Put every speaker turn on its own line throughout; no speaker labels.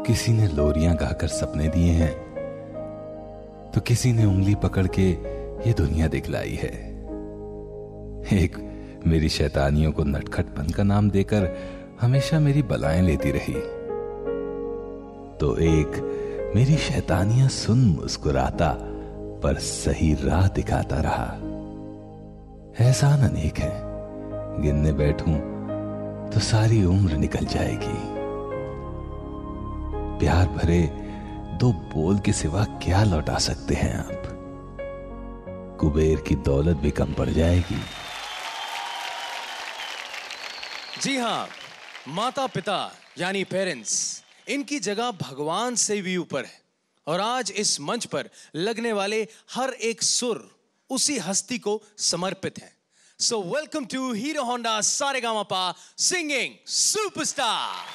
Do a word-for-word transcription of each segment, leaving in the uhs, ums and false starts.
किसी ने लोरियां गाकर सपने दिए हैं, तो किसी ने उंगली पकड़ के ये दुनिया दिखलाई है। एक मेरी शैतानियों को नटखटपन का नाम देकर हमेशा मेरी बलाएं लेती रही, तो एक मेरी शैतानियां सुन मुस्कुराता पर सही राह दिखाता रहा। एहसान अनेक है, गिनने बैठूं तो सारी उम्र निकल जाएगी। प्यार भरे दो बोल के सिवा क्या लौटा सकते हैं आप? कुबेर की दौलत भी कम पड़ जाएगी।
जी हाँ, माता पिता यानी पेरेंट्स, इनकी जगह भगवान से भी ऊपर है। और आज इस मंच पर लगने वाले हर एक सुर उसी हस्ती को समर्पित है। So welcome to hero honda Sa Re Ga Ma Pa singing superstar.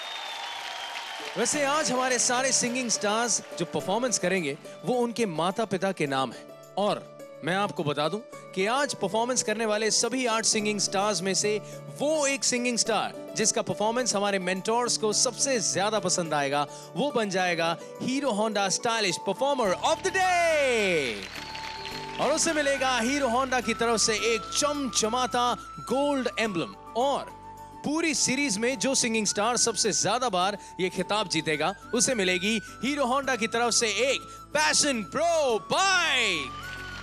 वैसे आज हमारे सारे सिंगिंग स्टार्स जो परफॉर्मेंस करेंगे वो उनके माता पिता के नाम है। और मैं आपको बता दूं कि आज परफॉर्मेंस करने वाले सभी आठ सिंगिंग स्टार्स में से वो एक सिंगिंग स्टार जिसका परफॉर्मेंस हमारे मेंटोर्स को सबसे ज्यादा पसंद आएगा, वो बन जाएगा hero honda stylish performer of the day. और उसे मिलेगा हीरो होंडा की तरफ से एक चमचमाता गोल्ड एम्बलम। और पूरी सीरीज में जो सिंगिंग स्टार सबसे ज्यादा बार ये खिताब जीतेगा उसे मिलेगी हीरो होंडा की तरफ से एक पैशन प्रो बाइक।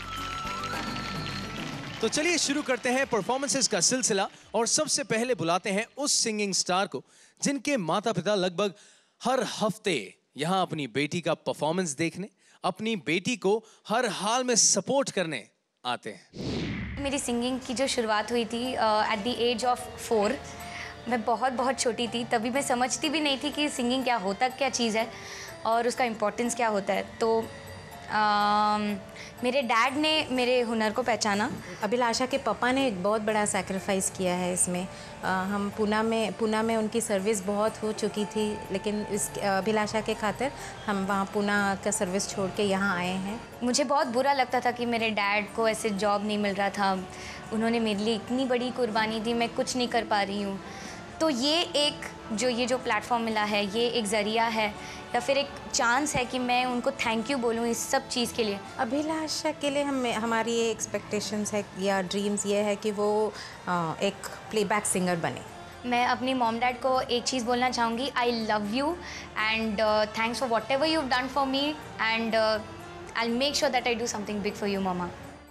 तो चलिए शुरू करते हैं परफॉर्मेंसेस का सिलसिला। और सबसे पहले बुलाते हैं उस सिंगिंग स्टार को जिनके माता पिता लगभग हर हफ्ते यहां अपनी बेटी का परफॉर्मेंस देखने, अपनी बेटी को हर हाल में सपोर्ट करने आते हैं।
मेरी सिंगिंग की जो शुरुआत हुई थी at the age of four, मैं बहुत बहुत छोटी थी, तभी मैं समझती भी नहीं थी कि सिंगिंग क्या होता क्या चीज़ है और उसका इम्पोर्टेंस क्या होता है। तो Uh, मेरे डैड ने मेरे हुनर को पहचाना।
अभिलाषा के पापा ने एक बहुत बड़ा सैक्रिफाइस किया है इसमें। uh, हम पूना में पूना में उनकी सर्विस बहुत हो चुकी थी, लेकिन इस अभिलाषा के खातिर हम वहाँ पूना का सर्विस छोड़ के यहाँ आए हैं।
मुझे बहुत बुरा लगता था कि मेरे डैड को ऐसे जॉब नहीं मिल रहा था। उन्होंने मेरे लिए इतनी बड़ी कुर्बानी दी, मैं कुछ नहीं कर पा रही हूँ। तो ये एक जो ये जो प्लेटफॉर्म मिला है, ये एक ज़रिया है या फिर एक चांस है कि मैं उनको थैंक यू बोलूँ इस सब चीज़ के लिए।
अभिलाषा के लिए हम हमारी ये एक्सपेक्टेशंस है या ड्रीम्स ये है कि वो एक प्लेबैक सिंगर बने।
मैं अपनी मॉम डैड को एक चीज़ बोलना चाहूँगी, I love you and thanks for whatever you have done for me and I will make sure that I do something big for you मामा।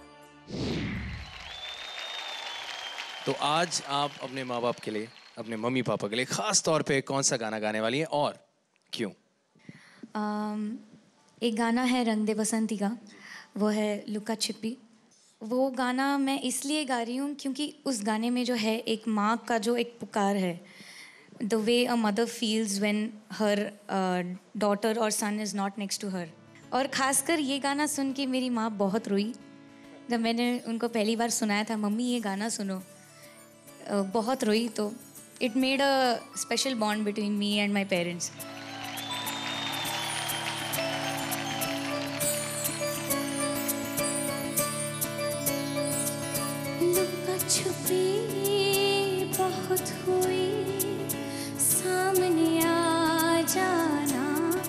तो आज आप अपने माँ बाप के लिए, अपने मम्मी पापा के लिए खास तौर पे कौन सा गाना गाने वाली है और क्यों?
um, एक गाना है रंग दे बसंती का, वो है लुका छिपी। वो गाना मैं इसलिए गा रही हूँ क्योंकि उस गाने में जो है एक माँ का जो एक पुकार है, the way a mother feels when her daughter और son is not next to her. और ख़ासकर ये गाना सुन के मेरी माँ बहुत रोई जब मैंने उनको पहली बार सुनाया था, मम्मी ये गाना सुनो, uh, बहुत रोई। तो it made a special bond between me and my parents.
लुका छुपी बहुत हुई, सामने आ जाना,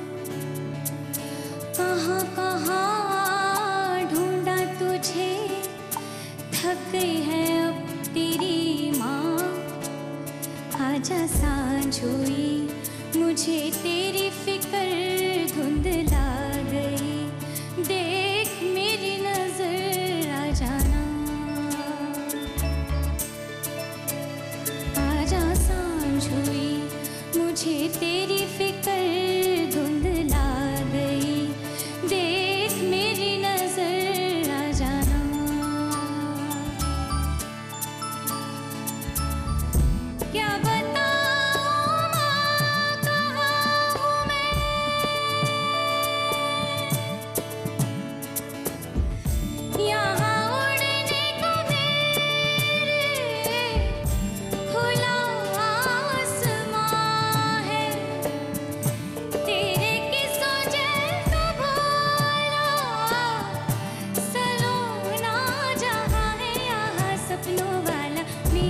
कहाँ कहाँ ढूंढा तुझे, थक गई है अब तेरी माँ। आजा सांझ हुई, मुझे तेरी फिक्र धुंधला गई, देख मेरी नजर आ जाना। आजा सांझ हुई, मुझे तेरी फिक्र धुंधला गई, देख मेरी नजर आ जाना। क्या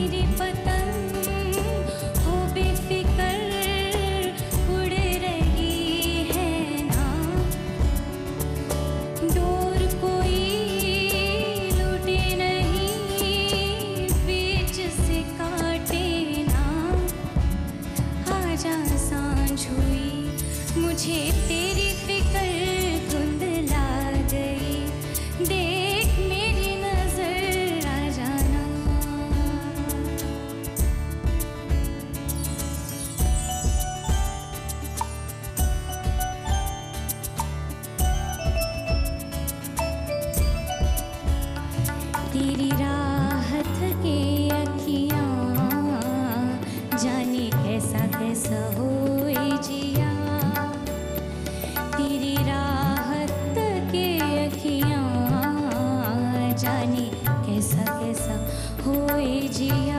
पतंग हो बेफिक्र उड़ रही तेरी राहत के अखियाँ जाने कैसा कैसा होए जिया, तेरी राहत के अखियाँ जाने कैसा कैसा होए जिया।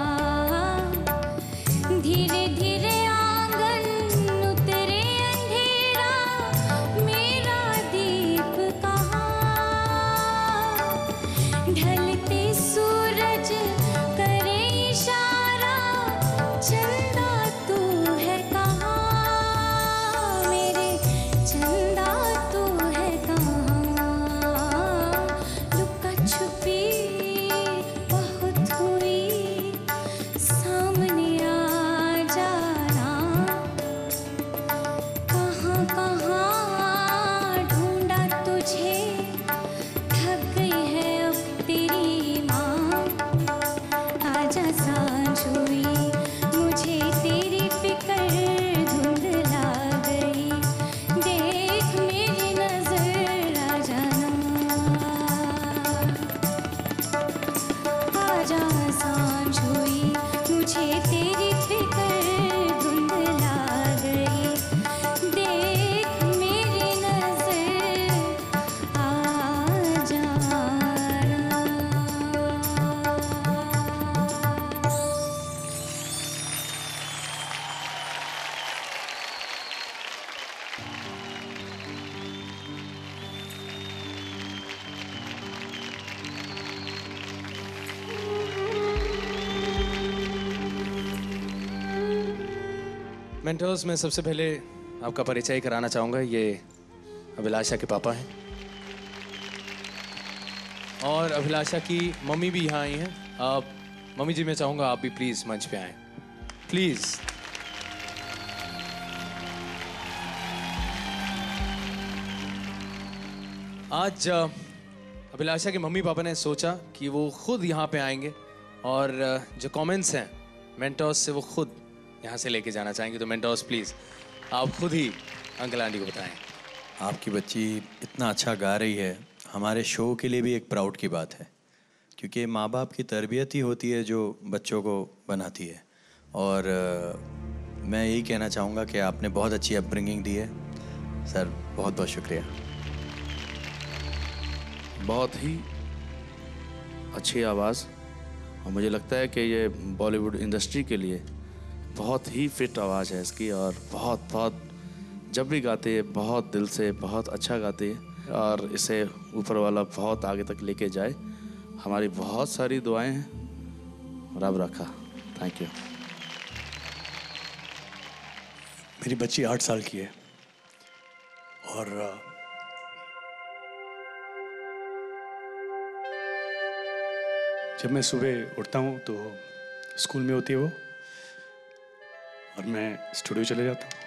धीरे धीरे आंगन उतरे अंधेरा, मेरा दीप कहाँ, ढलते सूरज करे इशारा, चंदा तू है कहाँ, मेरे चंदा तू है कहाँ। लुका छुपी बहुत हुई, सामने आ जाना, कहाँ कहाँ ढूंढा तुझे, थक गई है अब तेरी माँ। आजा सांझ हुई, मुझे तेरी फिक्र धुंधला गई, देख मेरी नजर आ जाना। आजा सांझ हुई, मुझे तेरी फिक्र धुंधला गई, देख मेरी नजर आ जाना।
मेंटर्स में सबसे पहले आपका परिचय कराना चाहूँगा। ये अभिलाषा के पापा हैं और अभिलाषा की मम्मी भी यहाँ आई हैं। आप मम्मी जी, मैं चाहूँगा आप भी प्लीज़ मंच पे आएँ, प्लीज़। आज अ, अभिलाषा के मम्मी पापा ने सोचा कि वो खुद यहाँ पे आएंगे और अ, जो कमेंट्स हैं मेंटर्स से वो खुद यहाँ से लेके जाना चाहेंगे। तो मेंटर्स प्लीज़ आप खुद ही अंकल आंटी को बताएं।
आपकी बच्ची इतना अच्छा गा रही है, हमारे शो के लिए भी एक प्राउड की बात है, क्योंकि माँ बाप की तरबियत ही होती है जो बच्चों को बनाती है। और uh, मैं यही कहना चाहूँगा कि आपने बहुत अच्छी अपब्रिंगिंग दी है सर, बहुत बहुत शुक्रिया।
बहुत ही अच्छी आवाज़, और मुझे लगता है कि ये बॉलीवुड इंडस्ट्री के लिए बहुत ही फिट आवाज़ है इसकी, और बहुत बहुत जब भी गाती है बहुत दिल से बहुत अच्छा गाती है, और इसे ऊपर वाला बहुत आगे तक लेके जाए। हमारी बहुत सारी दुआएं हैं, रब रखा। Thank you.
मेरी बच्ची आठ साल की है और जब मैं सुबह उठता हूँ तो स्कूल में होती है वो, और मैं स्टूडियो चले जाता हूँ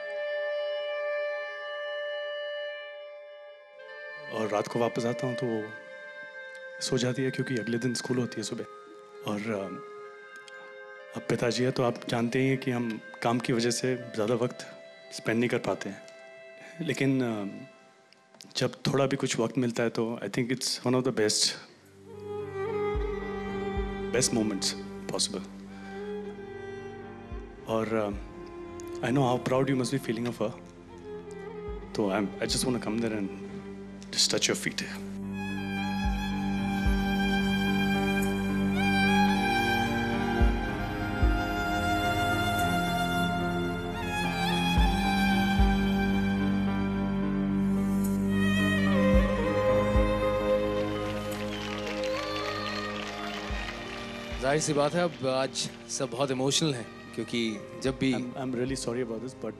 और रात को वापस आता हूँ तो वो सो जाती है, क्योंकि अगले दिन स्कूल होती है सुबह। और अब पिताजी है तो आप जानते ही हैं कि हम काम की वजह से ज़्यादा वक्त स्पेंड नहीं कर पाते हैं, लेकिन जब थोड़ा भी कुछ वक्त मिलता है तो I think it's one of the best best moments possible. और I know how proud you must be feeling of her, तो I I just want to come there and just touch your feet.
जाहिर सी बात है अब आज सब बहुत emotional हैं, क्योंकि जब भी
I am really sorry about this, but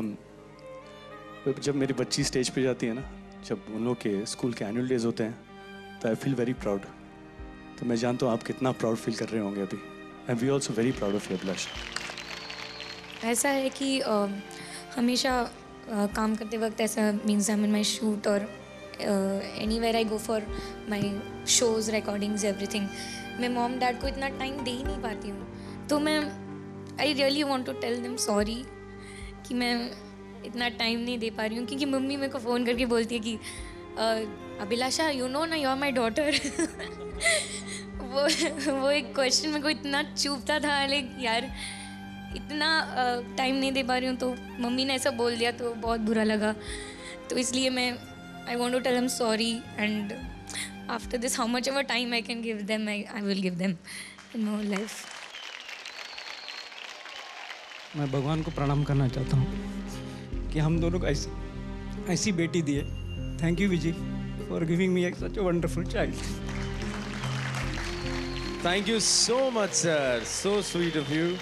जब मेरी बच्ची स्टेज पे जाती है ना, जब उन लोग के स्कूल के एनुअल डेज होते हैं, तो आई फील वेरी प्राउड। तो मैं जानता हूँ आप कितना प्राउड फील कर रहे होंगे अभी, and we also very proud of you Abhilasha.
ऐसा है कि uh, हमेशा uh, काम करते वक्त ऐसा means I am in my shoot और anywhere I go for my shows, recordings, everything, मैं मॉम डैड को इतना टाइम दे ही नहीं पाती हूँ। तो मैं I really want to tell them sorry कि मैं इतना टाइम नहीं दे पा रही हूँ, क्योंकि मम्मी मेरे को फ़ोन करके बोलती है कि अभिलाषा यू नो ना यू आर माई डॉटर। वो वो एक क्वेश्चन मेरे को इतना चुभता था, लेकिन यार इतना टाइम uh, नहीं दे पा रही हूँ, तो मम्मी ने ऐसा बोल दिया तो बहुत बुरा लगा। तो इसलिए मैं I want to tell them sorry, and after this how much ever time I can give them I I will give them in my life.
मैं भगवान को प्रणाम करना चाहता हूँ कि हम दोनों को ऐसी ऐसी बेटी दी है। Thank you Vijay for giving me such a wonderful child.
Thank you so much sir, so sweet of you.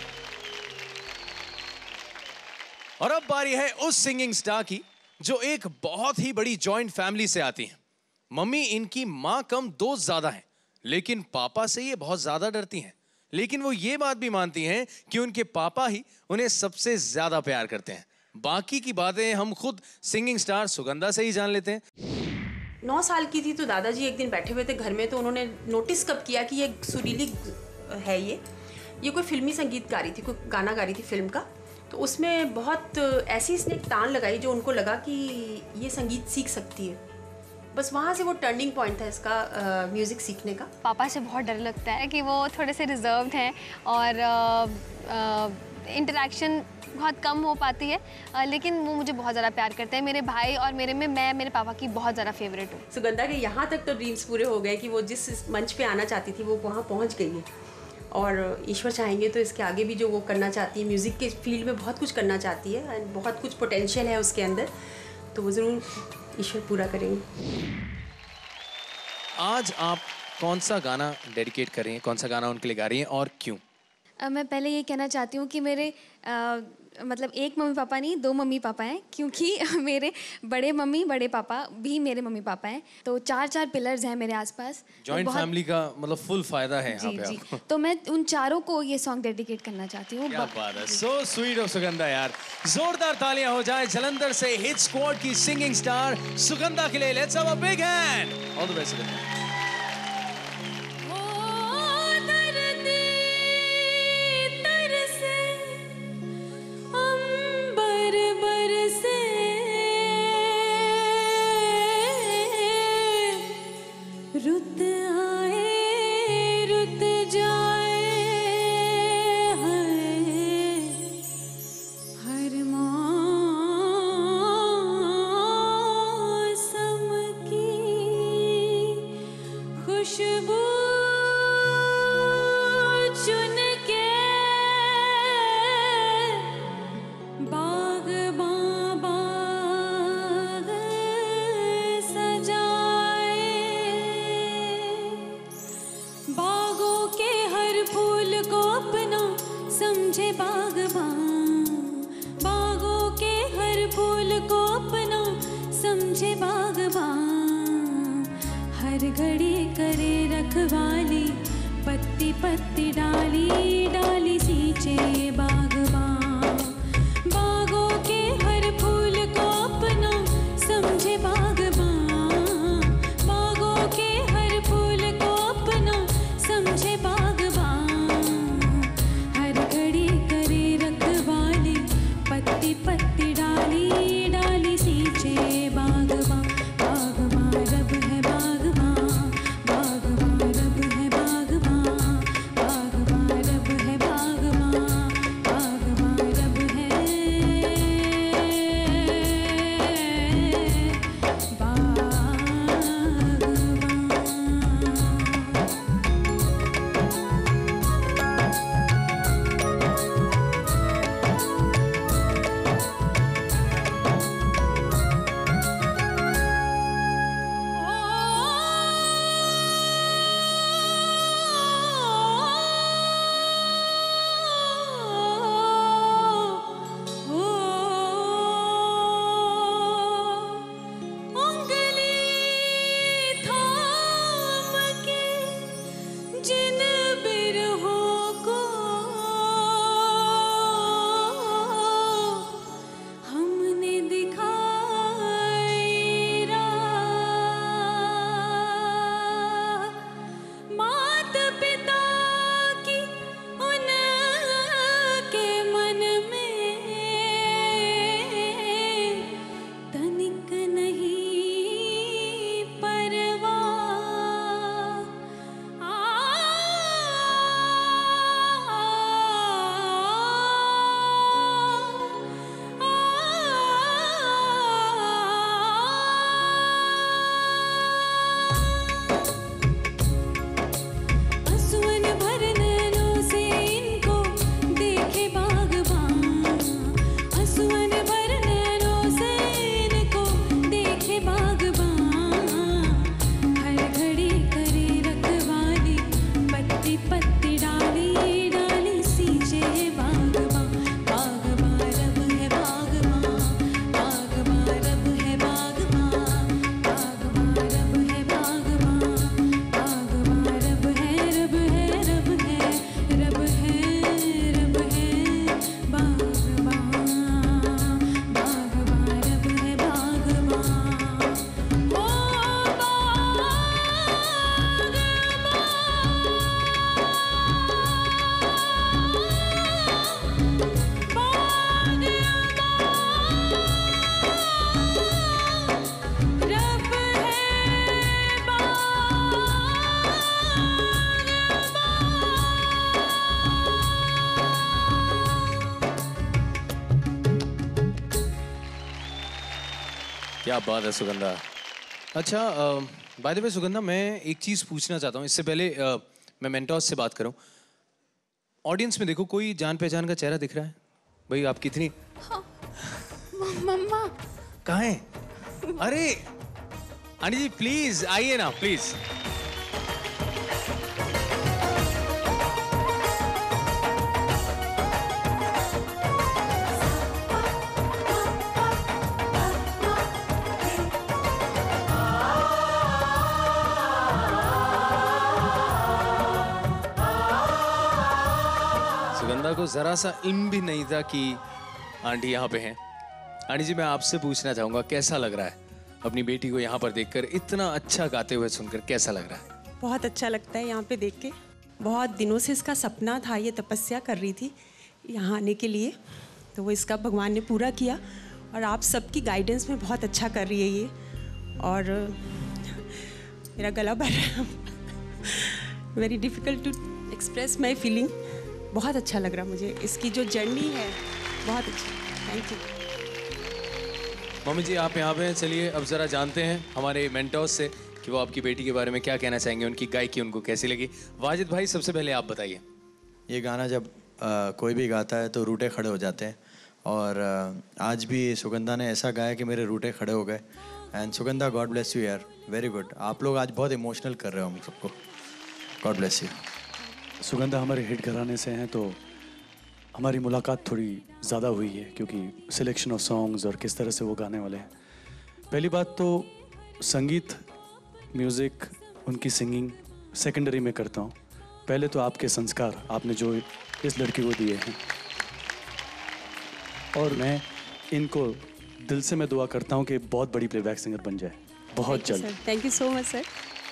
और अब बारी है उस सिंगिंग स्टार की जो एक बहुत ही बड़ी जॉइंट फैमिली से आती हैं। मम्मी इनकी माँ कम दोस्त ज्यादा हैं, लेकिन पापा से ये बहुत ज्यादा डरती हैं। लेकिन वो ये बात भी मानती हैं कि उनके पापा ही उन्हें सबसे ज्यादा प्यार करते हैं। बाकी की बातें हम खुद सिंगिंग स्टार सुगंधा से ही जान लेते हैं।
नौ साल की थी तो दादाजी एक दिन बैठे हुए थे घर में, तो उन्होंने नोटिस कब किया कि ये सुरीली है, ये ये कोई फिल्मी संगीत गा रही थी, कोई गाना गा रही थी फिल्म का। तो उसमें बहुत ऐसी इसने एक तान लगाई जो उनको लगा कि ये संगीत सीख सकती है। बस वहाँ से वो टर्निंग पॉइंट था इसका म्यूज़िक सीखने का।
पापा से बहुत डर लगता है कि वो थोड़े से रिजर्व्ड हैं और इंटरेक्शन बहुत कम हो पाती है, आ, लेकिन वो मुझे बहुत ज़्यादा प्यार करते हैं। मेरे भाई और मेरे में मैं मेरे पापा की बहुत ज़्यादा फेवरेट हूँ।
सुगंधा के यहाँ तक तो ड्रीम्स पूरे हो गए कि वो जिस मंच पे आना चाहती थी वो वहाँ पहुँच गई है, और ईश्वर चाहेंगे तो इसके आगे भी जो वो करना चाहती है, म्यूज़िक के फील्ड में बहुत कुछ करना चाहती है एंड बहुत कुछ पोटेंशियल है उसके अंदर, तो वो ज़रूर ईश्वर पूरा करेंगे।
आज आप कौन सा गाना डेडिकेट कर रही हैं, कौन सा गाना उनके लिए गा रही हैं और क्यों?
मैं पहले ये कहना चाहती हूँ कि मेरे आ, मतलब एक मम्मी पापा नहीं, दो मम्मी पापा हैं, क्योंकि मेरे बड़े मम्मी बड़े पापा भी मेरे मम्मी पापा हैं, तो चार चार पिलर्स हैं मेरे आसपास।
जॉइंट तो फैमिली का मतलब फुल फायदा है यहाँ पे
जी,
आपको।
तो मैं उन चारों को ये सॉन्ग डेडिकेट करना चाहती हूँ।
क्या बात है, सो स्वीट ऑफ सुगंधा यार। जोरदार तालियां हो जाए जलंधर से हिट स्क्वाड की सिंगिंग स्टार सुगंधा के लिए। Let's have a big hand. All the best Sugandha.
रुत आए रुत जाए हर मौसम की खुशबू चुन के बाग बाग सजाए, बागों के हर फूल को अपना समझे बागबान, बागों के हर फूल को अपना समझे बागबान, हर घड़ी करे रखवाली पत्ती पत्ती डाली डाली सींचे बागबान, बागों के हर फूल को अपना समझे बागबान, बागों के हर फूल को अपना समझे बागबान, हर घड़ी करे रखवाली पत्ती पत्ती डाली डाली सींचे बागबान, बागबान रब है बागबान, बागबान रब है बागबान, बागबान रब है बागबान, बागबान
क्या बात है सुगंधा। अच्छा बाय द वे सुगंधा, मैं एक चीज़ पूछना चाहता हूँ इससे पहले uh, मैं मेंटोर्स से बात करूँ। ऑडियंस में देखो कोई जान पहचान का चेहरा दिख रहा है? भाई आप कितनी
हाँ। मम्मा
कहाँ है? अरे आंटी जी प्लीज आइए ना प्लीज। सुगंधा को जरा सा इल्म भी नहीं था कि आंटी यहाँ पे हैं। आंटी जी मैं आपसे पूछना चाहूंगा कैसा लग रहा है अपनी बेटी को यहाँ पर देखकर, इतना अच्छा गाते हुए सुनकर कैसा लग रहा है?
बहुत अच्छा लगता है यहाँ पे देख के। बहुत दिनों से इसका सपना था, ये तपस्या कर रही थी यहाँ आने के लिए, तो वो इसका भगवान ने पूरा किया और आप सबकी गाइडेंस में बहुत अच्छा कर रही है ये। और मेरा गला भर रहा है, very difficult to express my feeling. बहुत अच्छा लग रहा मुझे, इसकी जो जर्नी है बहुत अच्छी। Thank you.
मम्मी जी आप यहाँ पे हैं, चलिए अब ज़रा जानते हैं हमारे मेंटोर्स से कि वो आपकी बेटी के बारे में क्या कहना चाहेंगे, उनकी गायकी उनको कैसी लगी। वाजिद भाई सबसे पहले आप बताइए।
ये गाना जब आ, कोई भी गाता है तो रूठे खड़े हो जाते हैं, और आ, आज भी सुगंधा ने ऐसा गाया कि मेरे रूठे खड़े हो गए। And Sugandha God bless you यार, वेरी गुड। आप लोग आज बहुत इमोशनल कर रहे हो हम सबको, गॉड ब्लेस यू।
सुगंधा हमारे हिट घराने से हैं तो हमारी मुलाकात थोड़ी ज़्यादा हुई है, क्योंकि सिलेक्शन ऑफ सॉन्ग्स और किस तरह से वो गाने वाले हैं। पहली बात तो संगीत, म्यूज़िक, उनकी सिंगिंग सेकेंडरी में करता हूँ। पहले तो आपके संस्कार आपने जो इस लड़की को दिए हैं, और मैं इनको दिल से मैं दुआ करता हूँ कि बहुत बड़ी प्लेबैक सिंगर बन जाए बहुत जल्द।
Thank you so much sir.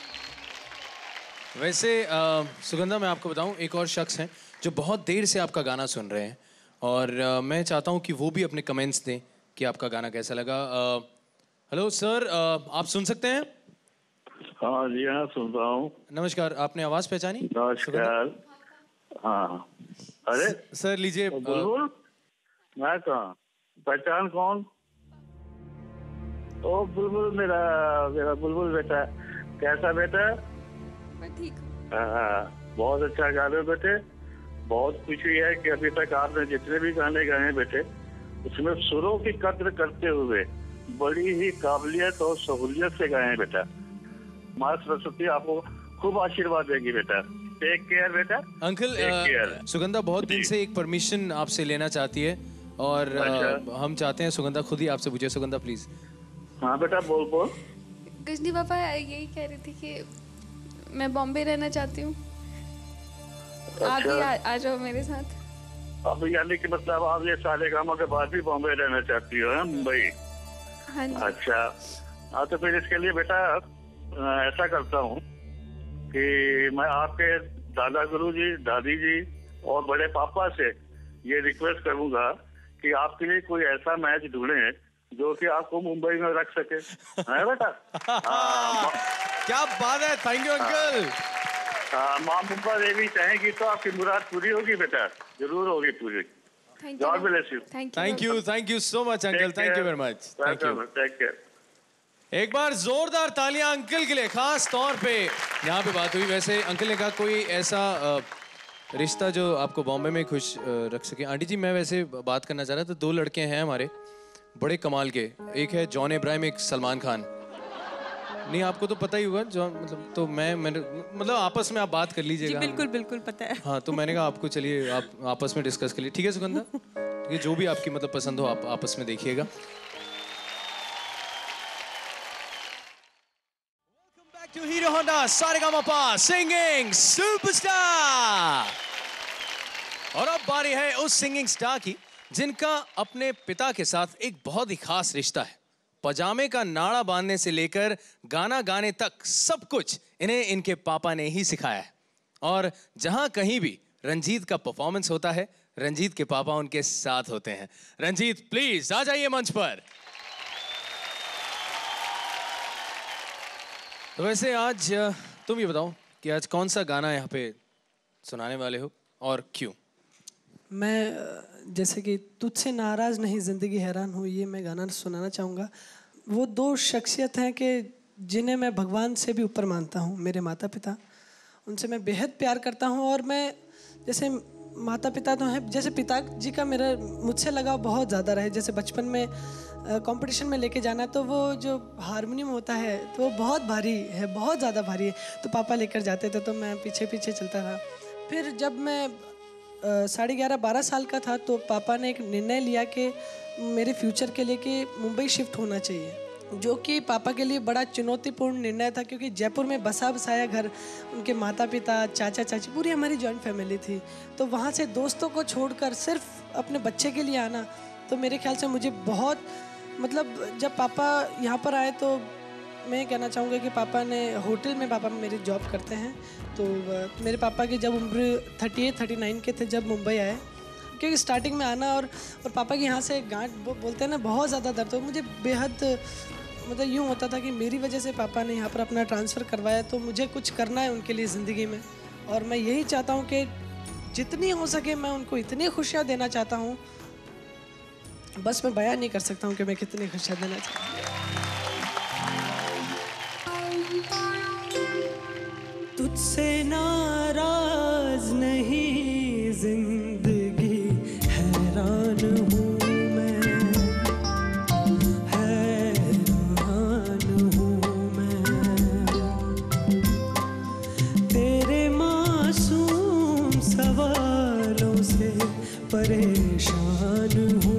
वैसे आ, सुगंधा मैं आपको बताऊं, एक और शख्स हैं जो बहुत देर से आपका गाना सुन रहे हैं, और आ, मैं चाहता हूं कि वो भी अपने कमेंट्स दें कि आपका गाना कैसा लगा। हेलो सर, आप सुन सकते हैं?
हाँ जी हाँ सुन रहा हूँ।
नमस्कार, आपने आवाज़ पहचानी?
नमस्कार। हाँ अरे
सर लीजिए।
बुलबुल, मैं कहाँ पहचान कौन? ओ बुलबुल, मेरा मेरा बुलबुल बेटा, कैसा बेटा?
मैं ठीक हूँ।
हाँ बहुत अच्छा गा रहे हो बेटे। बहुत खुशी है कि अभी तक आपने जितने भी गाने गाए हैं बेटे, उसमें सुरों की कद्र करते हुए बड़ी ही काबिलियत और सहूलियत से गाए हैं बेटा। माँ सरस्वती आपको खूब आशीर्वाद देगी बेटा। टेक केयर बेटा।
अंकल uh, सुगंधा बहुत दिन से एक परमिशन आपसे लेना चाहती है, और अच्छा। uh, हम चाहते हैं सुगंधा खुद ही आपसे पूछे। सुगंधा प्लीज।
हाँ बेटा बोल बोल।
कुछ नहीं पापा, यही कह रही थी कि मैं बॉम्बे रहना चाहती हूँ। अच्छा। आप भी आ, आ जाओ मेरे साथ।
अब यानी कि मतलब आप ये सारे कामों के बाद भी बॉम्बे रहना चाहती हो? मुंबई।
हाँ जी।
अच्छा हाँ, तो फिर इसके लिए बेटा ऐसा करता हूँ कि मैं आपके दादा गुरु जी, दादी जी और बड़े पापा से ये रिक्वेस्ट करूंगा कि आपके लिए कोई ऐसा मैच ढूंढे जो कि आपको मुंबई में रख सके, है बेटा?
क्या बात है, थैंक यू अंकल।
माँ मुंबा देवी चाहेगी तो आपकी मुराद पूरी होगी बेटा, जरूर होगी पूरी। God bless you.
Thank you, thank you so much uncle, thank you very much. Thank you,
take care.
एक बार जोरदार तालियां अंकल के लिए, खास तौर पे यहाँ पे बात हुई। वैसे अंकल ने कहा कोई ऐसा रिश्ता जो आपको बॉम्बे में खुश रख सके। आंटी जी मैं वैसे बात करना चाह रहा था, दो लड़के हैं हमारे बड़े कमाल के, एक है जॉन इब्राहिम, एक सलमान खान। नहीं आपको तो पता ही होगा जॉन, मतलब तो मैं मैंने मतलब आपस में आप बात कर लीजिएगा।
बिल्कुल बिल्कुल पता है।
हाँ तो मैंने कहा आपको चलिए आप आपस में डिस्कस कर लीजिए, ठीक है सुगंधा? ठीक है, जो भी आपकी मतलब पसंद हो आप आपस में देखिएगा। To Hero Honda Saregama Singing Superstar। और अब बारी है उस सिंगिंग स्टार की जिनका अपने पिता के साथ एक बहुत ही खास रिश्ता है। पजामे का नाड़ा बांधने से लेकर गाना गाने तक सब कुछ इन्हें इनके पापा ने ही सिखाया है। और जहां कहीं भी रंजीत का परफॉर्मेंस होता है, रंजीत के पापा उनके साथ होते हैं। रंजीत प्लीज आ जाइए मंच पर। तो वैसे आज तुम ये बताओ कि आज कौन सा गाना यहाँ पे सुनाने वाले हो और क्यों?
मैं जैसे कि तुझसे नाराज़ नहीं ज़िंदगी हैरान हो, ये मैं गाना सुनाना चाहूँगा। वो दो शख्सियत हैं कि जिन्हें मैं भगवान से भी ऊपर मानता हूँ। मेरे माता पिता, उनसे मैं बेहद प्यार करता हूँ। और मैं जैसे माता पिता तो हैं, जैसे पिताजी का मेरा मुझसे लगाव बहुत ज़्यादा रहे। जैसे बचपन में कंपटीशन में लेके जाना, तो वो जो हारमोनियम होता है तो वो बहुत भारी है, बहुत ज़्यादा भारी है। तो पापा लेकर जाते थे तो मैं पीछे पीछे चलता था। फिर जब मैं साढ़े ग्यारह बारह साल का था तो पापा ने एक निर्णय लिया कि मेरे फ्यूचर के लिए कि मुंबई शिफ्ट होना चाहिए, जो कि पापा के लिए बड़ा चुनौतीपूर्ण निर्णय था, क्योंकि जयपुर में बसा बसाया घर, उनके माता पिता, चाचा चाची, पूरी हमारी जॉइंट फैमिली थी। तो वहाँ से दोस्तों को छोड़कर सिर्फ अपने बच्चे के लिए आना, तो मेरे ख्याल से मुझे बहुत, मतलब जब पापा यहाँ पर आए तो मैं कहना चाहूँगा कि पापा ने होटल में, पापा मेरी जॉब करते हैं। तो मेरे पापा की जब उम्र थर्टी एट थर्टी नाइन के थे जब मुंबई आए, क्योंकि स्टार्टिंग में आना और और पापा के यहाँ से गांठ बोलते हैं ना, बहुत ज़्यादा दर्द हो। मुझे बेहद, मतलब यूँ होता था कि मेरी वजह से पापा ने यहाँ पर अपना ट्रांसफ़र करवाया, तो मुझे कुछ करना है उनके लिए ज़िंदगी में। और मैं यही चाहता हूँ कि जितनी हो सके मैं उनको इतनी खुशियाँ देना चाहता हूँ, बस मैं बयान नहीं कर सकता हूँ कि मैं कितनी खुशियाँ देना चाहता हूँ।
तुझसे नाराज नहीं जिंदगी, हैरान हूँ मैं, हैरान हूँ मैं, तेरे मासूम सवालों से परेशान हूँ।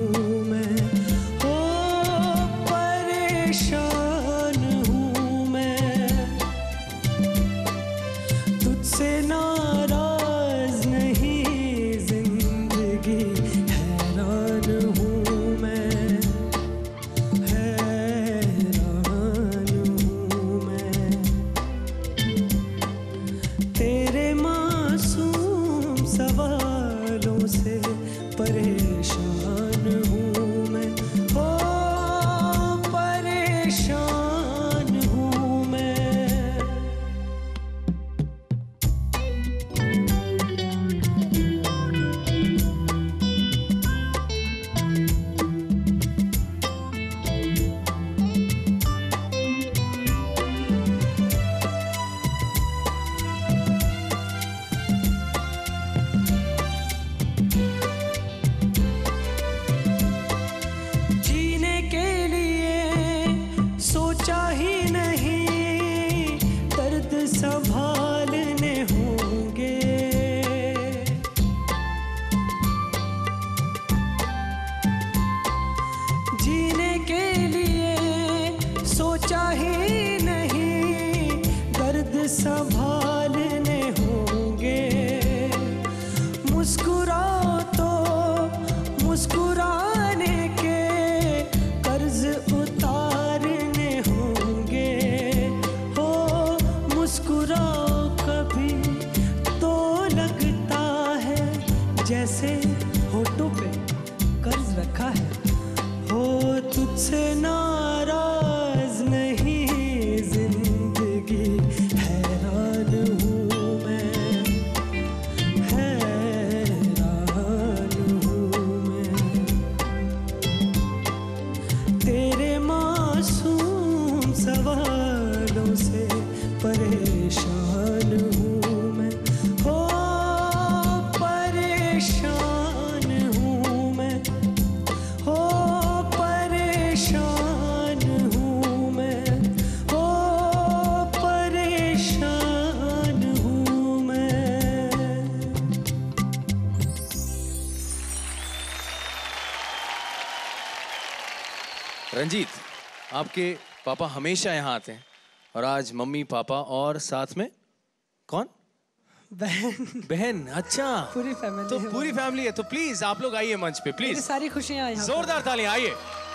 रंजीत, आपके पापा हमेशा यहाँ आते हैं और आज मम्मी पापा और साथ में कौन?
बहन।
बहन, अच्छा।
पूरी फैमिली।
तो पूरी फैमिली है, तो प्लीज आप लोग आइए मंच पे, प्लीज।
सारी खुशियाँ यहाँ।
जोरदार तालियां, आइए।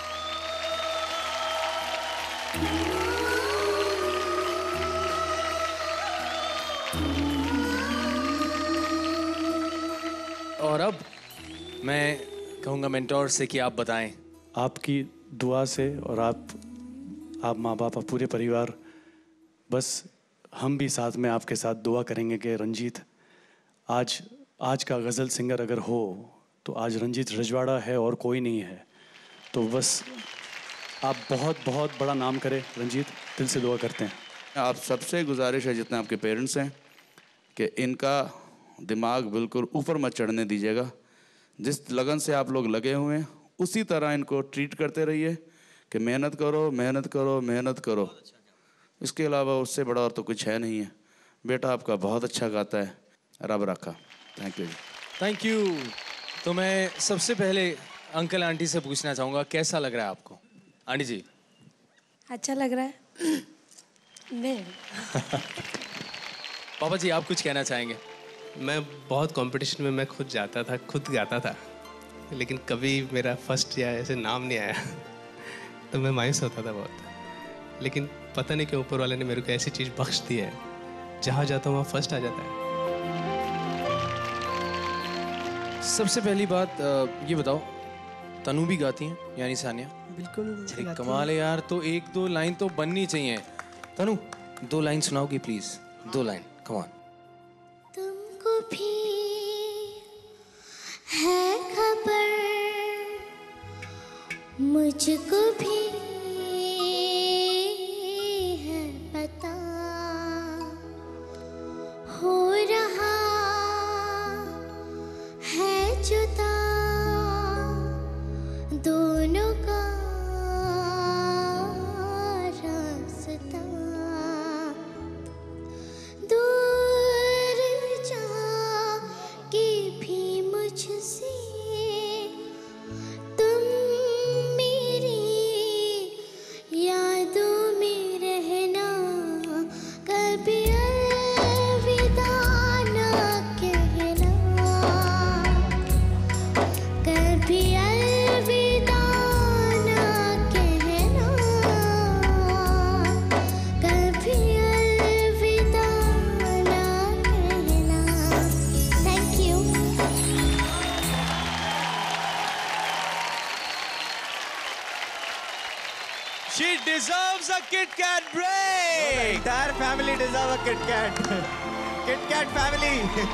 और अब मैं कहूँगा मेंटोर से कि आप बताएं।
आपकी दुआ से और आप आप माँ बाप और पूरे परिवार, बस हम भी साथ में आपके साथ दुआ करेंगे कि रंजीत आज आज का गज़ल सिंगर अगर हो तो आज रंजीत रजवाड़ा है और कोई नहीं है। तो बस आप बहुत बहुत बड़ा नाम करें रंजीत, दिल से दुआ करते हैं।
आप सबसे गुजारिश है, जितने आपके पेरेंट्स हैं, कि इनका दिमाग बिल्कुल ऊपर मत चढ़ने दीजिएगा। जिस लगन से आप लोग लगे हुए हैं उसी तरह इनको ट्रीट करते रहिए कि मेहनत करो मेहनत करो मेहनत करो। इसके अलावा उससे बड़ा और तो कुछ है नहीं है। बेटा आपका बहुत अच्छा गाता है, रब रखा। Thank you.
Thank you. तो मैं सबसे पहले अंकल आंटी से पूछना चाहूँगा, कैसा लग रहा है आपको? आंटी जी।
अच्छा लग रहा है। नहीं।
पापा जी, आप कुछ कहना चाहेंगे?
मैं बहुत कंपटीशन में मैं खुद जाता था, खुद गाता था, लेकिन कभी मेरा फर्स्ट या ऐसे नाम नहीं आया तो मैं मायूस होता था बहुत। लेकिन पता नहीं क्यों ऊपर वाले ने मेरे को ऐसी चीज़ बख्श दी है, जहाँ जाता हूँ वहाँ फर्स्ट आ जाता है।
सबसे पहली बात ये बताओ, तनु भी गाती हैं यानी सानिया?
बिल्कुल।
कमाल है यार। तो एक दो लाइन तो बननी चाहिए। तनु, दो लाइन सुनाओगी प्लीज? दो लाइन, कम ऑन।
तुमको भी है खबर, मुझको भी है पता, हो रहा है जुदा दोनों का रास्ता, दूर जाके भी मुझसे तुम मेरी यादों में रहना, कभी अलविदा ना कहना, कभी अलविदा ना कहना, कभी अलविदा ना कहना। Thank you.
She deserves a Kit Kat break.
The entire family deserve a Kit Kat. Kit Kat family.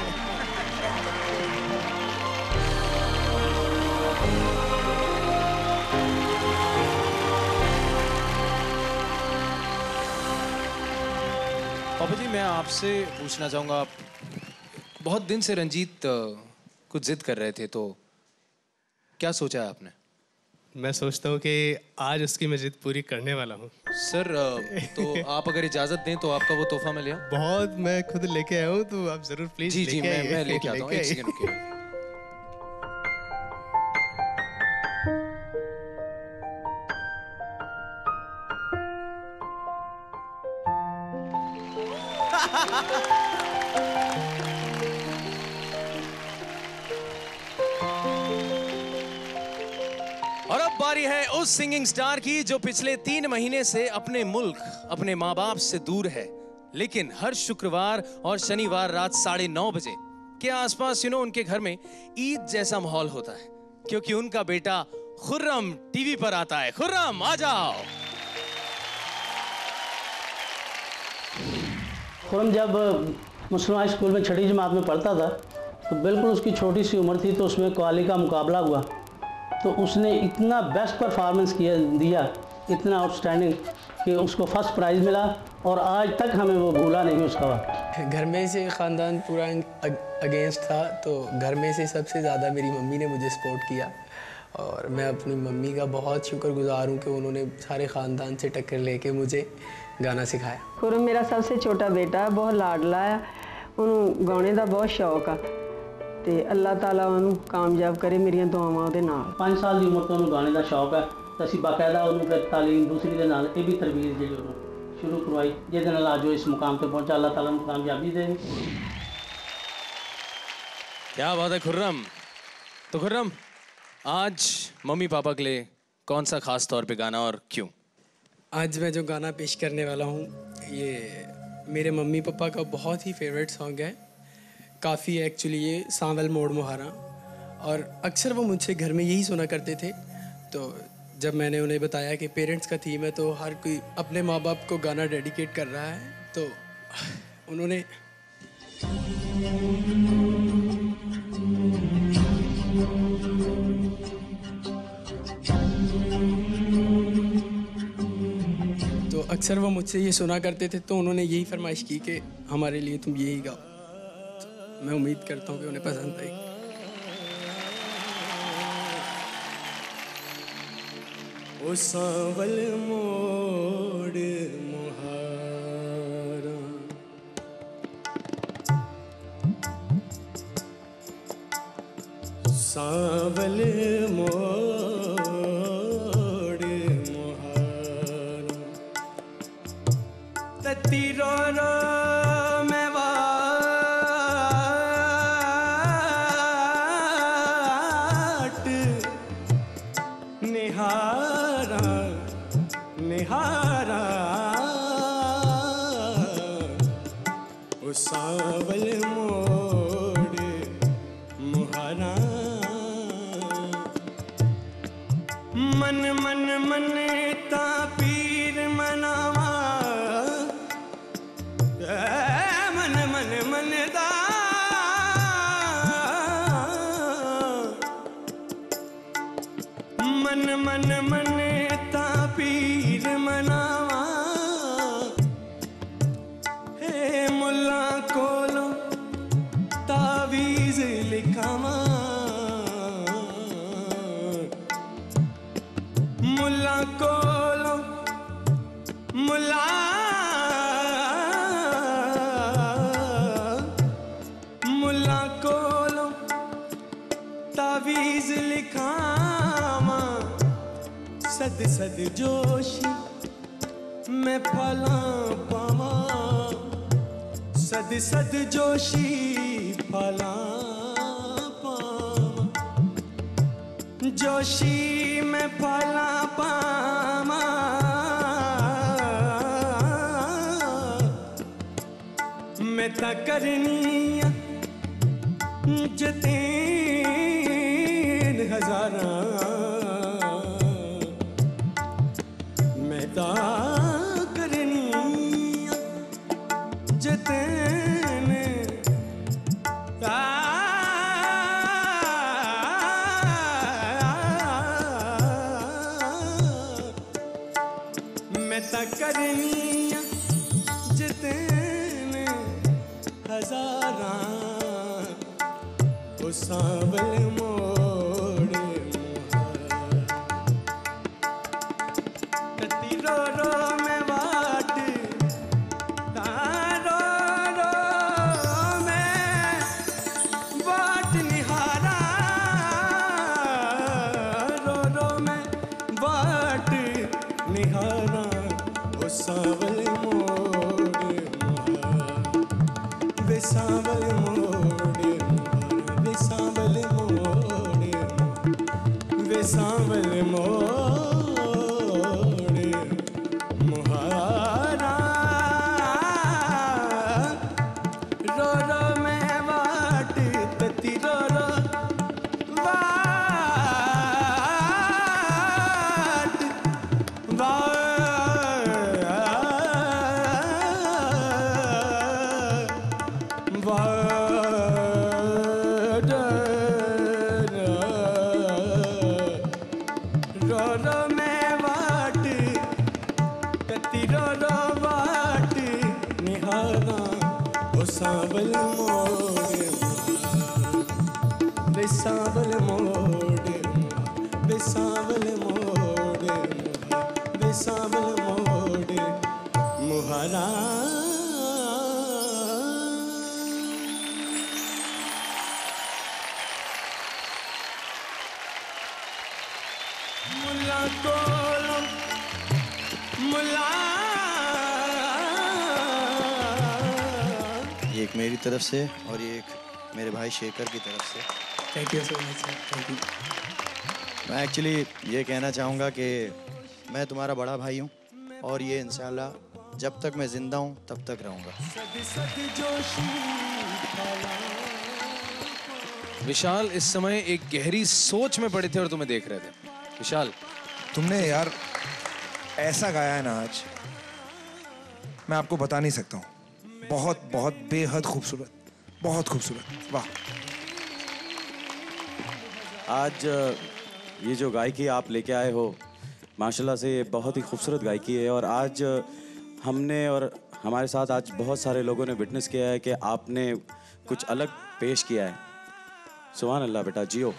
पापा जी, मैं आपसे पूछना चाहूँगा, आप बहुत दिन से रंजीत अ, कुछ जिद कर रहे थे, तो क्या सोचा है आपने?
मैं सोचता हूँ कि आज उसकी मैं जिद पूरी करने वाला हूँ।
सर, अ, तो आप अगर इजाज़त दें तो आपका वो तोहफा मैं ले आऊं?
बहुत मैं खुद लेके आया हूँ, तो आप जरूर प्लीज
जी जी,
लेके
मैं
आइए।
मैं लेके आता हूँ। एक सेकंड रुकिए। और अब बारी है उस सिंगिंग स्टार की जो पिछले तीन महीने से अपने मुल्क, अपने माँ बाप से दूर है, लेकिन हर शुक्रवार और शनिवार रात साढ़े नौ बजे के आसपास यू नो उनके घर में ईद जैसा माहौल होता है, क्योंकि उनका बेटा खुर्रम टीवी पर आता है। खुर्रम, आ जाओ।
खुर्रम जब मुसलमान स्कूल में छठी जमात में पढ़ता था, तो बिल्कुल उसकी छोटी सी उम्र थी, तो उसमें कवाली का मुकाबला हुआ, तो उसने इतना बेस्ट परफॉर्मेंस किया दिया, इतना आउटस्टैंडिंग, कि उसको फर्स्ट प्राइज़ मिला, और आज तक हमें वो भूला नहीं उसका वक्त।
घर में से ख़ानदान पूरा अगेंस्ट था, तो घर में से सबसे ज़्यादा मेरी मम्मी ने मुझे सपोर्ट किया, और मैं अपनी मम्मी का बहुत शुक्रगुजार हूँ कि उन्होंने सारे ख़ानदान से टक्कर लेके मुझे गाना सिखाया।
खुर्रम मेरा सबसे छोटा बेटा है, बहुत लाडला है, उन्होंने गाने का बहुत शौक है, तो अल्लाह ताला उन्होंने कामयाब करे, मेरिया दुआवां उहदे नाल।
पाँच साल की उम्र तो उन्होंने गाने का शौक है, तो असीं बाकायदा उन्होंने फिर तालीम दूसरी के नाल ये भी तरबीज जी शुरू करवाई, जिहदे नाल अज इस मुकाम पर पहुंचा। अल्लाह ताला उन्हें कामयाबी दे।
क्या बात है खुर्रम। तो खुर्रम, आज मम्मी पापा के लिए कौन सा खास तौर पे गाना और क्यों?
आज मैं जो गाना पेश करने वाला हूँ, ये मेरे मम्मी पापा का बहुत ही फेवरेट सॉन्ग है। काफ़ी एक्चुअली ये सांवल मोड़ मुहारा, और अक्सर वो मुझसे घर में यही सुना करते थे। तो जब मैंने उन्हें बताया कि पेरेंट्स का थीम है, तो हर कोई अपने माँ बाप को गाना डेडिकेट कर रहा है, तो उन्होंने अक्सर वो मुझसे ये सुना करते थे, तो उन्होंने यही फरमाइश की कि हमारे लिए तुम यही गाओ। तो मैं उम्मीद करता हूँ कि उन्हें पसंद आई।
ओ सांवल मोड़ मुहारा, सांवल मोड़ मुहारा, तत्ती रो रो मैं वाट निहारा निहारा, ओ सांवल मोड़ मुहारा, मन मन मन ता पीर मनावा, ए मन मन मन दा मन मन मन ता पीर मनावा, हे मुल्ला कोलो तावीज़ लिखावा, मुल्ला कोलो मुल्ला मुल्ला कोलो तावीज़ लिखावा, सद सद जोशी मैं फला पावा, सद सद जोशी फला पावा, जोशी मैं फला पावा, मैं ता करनिया जतीन हजारा, मैं ता करनिया जतीन मैं ता करनिया जतीन हजारा, ओ सांवल मोड़ तती रो रो मैं वाट, तारो रो मैं वाट निहारा, रो रो मैं वाट निहारा, ओ सांवल मोड़ वे सांवल मोड़ वे सांवल मोड़ वे सांवल मोड़ मुहारा, रो रो मैं वाट तती रो रो वाट वाट रो रो मैं वाट तती रो रो वाट निहारा, ओ सांवल मोड़ वे सांवल मोड़ वे सांवल मोड़ वे सांवल मोड़ मुहारा। मुल्ला कोलो मुल्ला,
ये एक मेरी तरफ से और ये एक मेरे भाई शेखर की तरफ से।
Thank you so much sir, thank you.
मैं एक्चुअली ये कहना चाहूँगा कि मैं तुम्हारा बड़ा भाई हूँ और ये इंशाल्लाह जब तक मैं जिंदा हूँ तब तक रहूँगा।
विशाल इस समय एक गहरी सोच में पड़े थे और तुम्हें देख रहे थे। विशाल,
तुमने यार ऐसा गाया है ना आज, मैं आपको बता नहीं सकता हूँ। बहुत बहुत बेहद खूबसूरत, बहुत खूबसूरत, वाह।
आज ये जो गायकी आप लेके आए हो, माशाल्लाह से बहुत ही खूबसूरत गायकी है और आज हमने और हमारे साथ आज बहुत सारे लोगों ने विटनेस किया है कि आपने कुछ अलग पेश किया है। सुभान अल्लाह बेटा, जियो।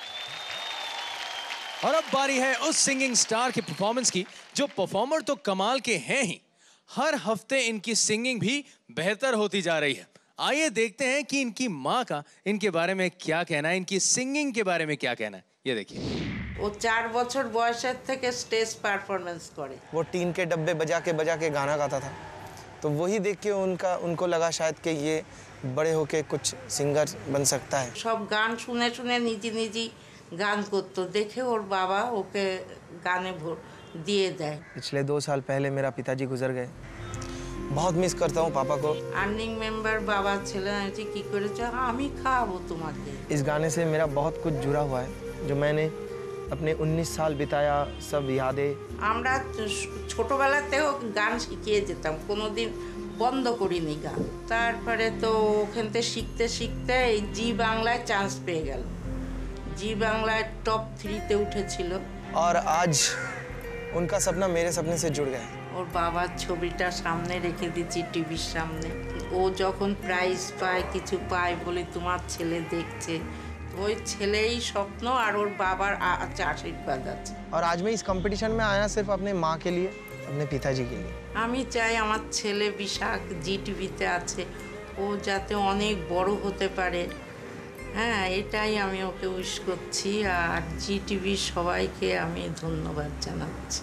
और अब बारी है उस सिंगिंग स्टार की परफॉर्मेंस की जो परफॉर्मर तो कमाल के हैं ही, हर हफ्ते इनकी सिंगिंग भी बेहतर होती जा रही है। आइए देखते हैं कि इनकी माँ का इनके बारे में क्या कहना है, इनकी सिंगिंग के बारे में क्या कहना है। ये देखिए।
वो चार बছর বয়সের থেকে स्टेज परफॉर्मेंस करे। वो टीन के डब्बे बजा के बजा के गाना गाता था, तो वही देख के उनका उनको लगा शायद कि ये बड़े होके कुछ सिंगर बन सकता है। सब गान सुने सुने निजी निजी गान करतो, देखे और बाबा ओके गाने दिए देय। पिछले दो साल पहले मेरा पिताजी गुजर गए। बहुत मिस करता हूँ पापा को। अर्निंग मेंबर बाबा ছেলে की করেছে আমি খাবো তোমাকে। इस गाने से मेरा बहुत कुछ जुड़ा हुआ है, जो मैंने अपने उन्नीस साल बिताया, सब यादें। আমরা ছোটবেলাতেও গান শিখিয়ে যেতাম, কোনোদিন বন্ধ করিনি গান। তারপরে তো ওখান থেকে শিখতে শিখতে জি বাংলায় চান্স পেয়ে গেল, জি বাংলায় টপ থ্রিতে উঠেছিল। और आज उनका सपना मेरे सपने से जुड़ गया। ওর বাবার ছবিটা সামনে রেখে দিচ্ছি টিভির সামনে। ও যখন প্রাইজ পায় কিছু পায় বলে তোমার ছেলে দেখছে, ওই ছেলেই স্বপ্ন আর ওর বাবার আশীর্বাদ আছে। और आज मैं इस कंपटीशन में आया सिर्फ अपने माँ के लिए, अपने पिताजी के लिए। আমি চাই আমার ছেলে বিশাখ জি টিভিতে আছে, ও যাতে অনেক বড় হতে পারে। হ্যাঁ, এটাই আমি ওকে উইশ করছি আর জি টিভির সবাইকে আমি ধন্যবাদ জানাচ্ছি।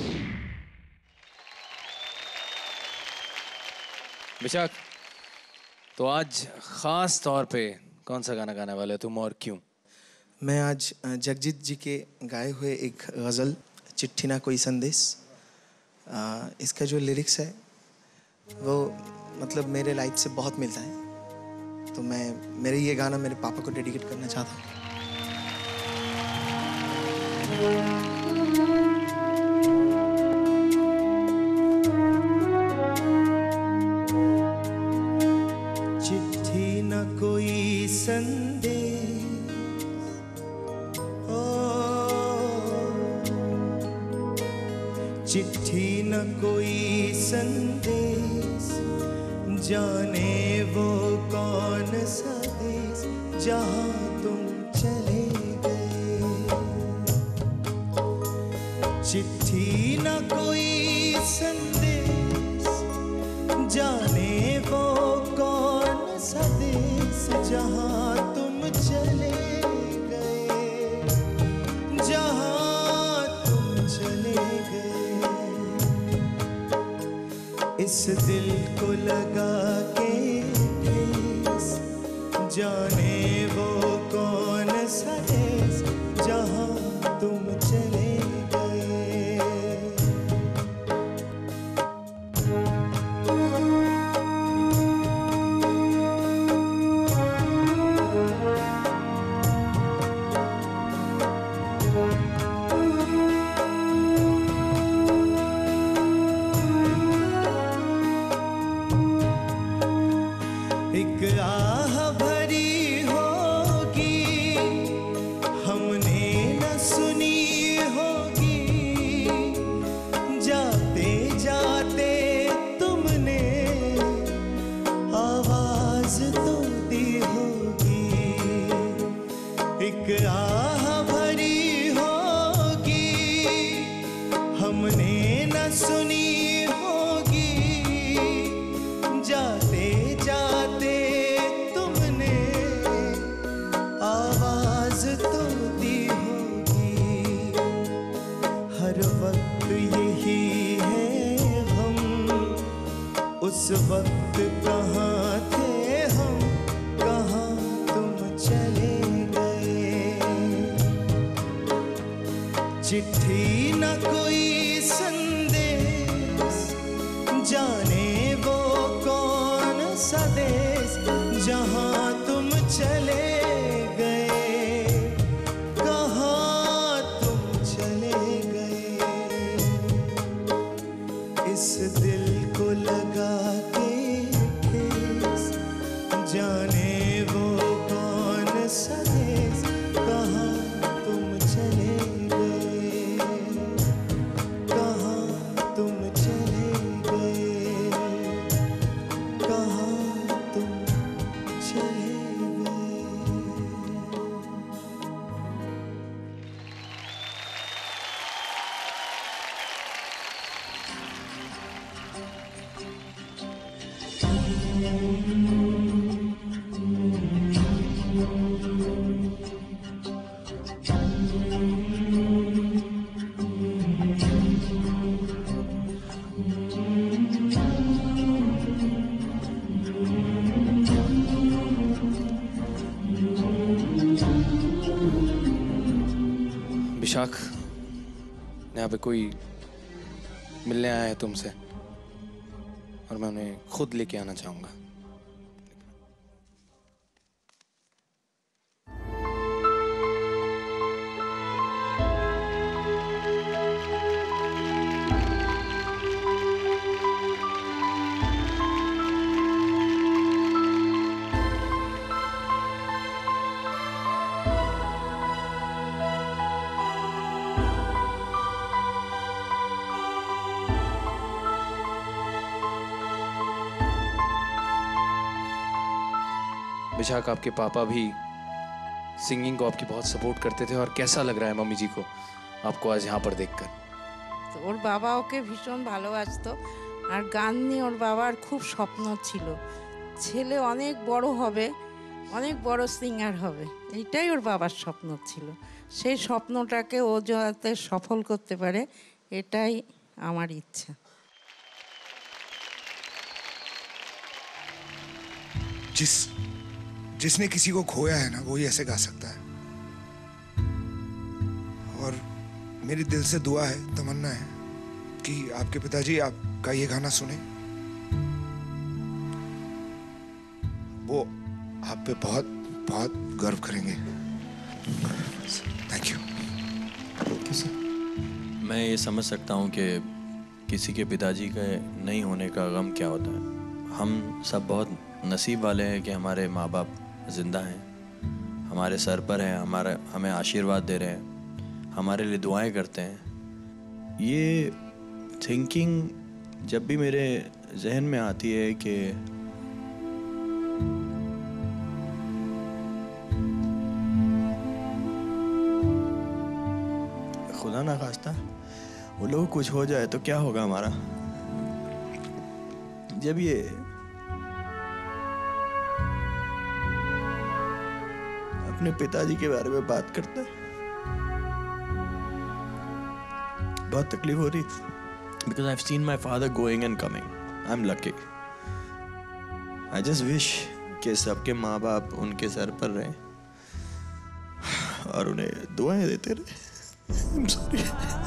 विशाख, तो आज खास तौर पे कौन सा गाना गाने वाले तुम और क्यों?
मैं आज जगजीत जी के गाए हुए एक गज़ल चिट्ठी ना कोई संदेश, आ, इसका जो लिरिक्स है वो मतलब मेरे लाइफ से बहुत मिलता है, तो मैं मेरे ये गाना मेरे पापा को डेडिकेट करना चाहता हूँ।
चिट्ठी न कोई संदेश, ओ चिट्ठी न कोई संदेश, जाने वो कौन सा देश जहाँ तुम चले गए। चिट्ठी न कोई संदेश, जाने वो कौन सा देश जहाँ तुम चले गए, जहाँ तुम चले गए। इस दिल को लगा के ठेस, जाने वो कौन सा देश जहाँ तुम चले उस वक्त कहाँ थे हम, कहाँ तुम चले गए। चिट्ठी न कोई संदेश, जाने वो कौन सा देश जहाँ तुम चले गए, कहाँ तुम चले गए। इस दिल को लगा के ठेस, जाने वो कौन सा देश कहाँ तुम चले गए।
विशाख, यहाँ पे कोई मिलने आया है तुमसे और मैं उन्हें खुद लेके आना चाहूंगा। विशाख, आपके पापा भी सिंगिंग को आपकी बहुत सपोर्ट करते थे और कैसा लग रहा है मम्मी जी को आपको आज यहाँ पर देखकर?
তো ওর বাবা ওকে ভীষণ ভালোবাসতো আর গান নিয়ে ওর বাবার খুব স্বপ্ন ছিল, ছেলে অনেক বড় হবে, অনেক বড় সিঙ্গার হবে, এইটাই ওর বাবার স্বপ্ন ছিল। সেই স্বপ্নটাকে ও যাতে সফল করতে পারে এটাই আমার ইচ্ছা।
जिस जिसने किसी को खोया है ना वही ऐसे गा सकता है। और मेरी दिल से दुआ है, तमन्ना है कि आपके पिताजी आपका ये गाना सुने, वो आप पे बहुत बहुत गर्व करेंगे। Thank you.
मैं ये समझ सकता हूँ कि किसी के पिताजी के नहीं होने का गम क्या होता है। हम सब बहुत नसीब वाले हैं कि हमारे माँ बाप जिंदा हैं, हमारे सर पर हैं, हमारा हमें आशीर्वाद दे रहे हैं, हमारे लिए दुआएं करते हैं। ये थिंकिंग जब भी मेरे जहन में आती है कि खुदा ना खास्ता वो लोग कुछ हो जाए तो क्या होगा हमारा। जब ये अपने पिताजी के बारे में बात करता है बहुत तकलीफ हो रही, because I've seen my father going and coming. I'm lucky. I just wish कि सबके माँ बाप उनके सर पर रहे और उन्हें दुआएं देते रहे। I'm sorry.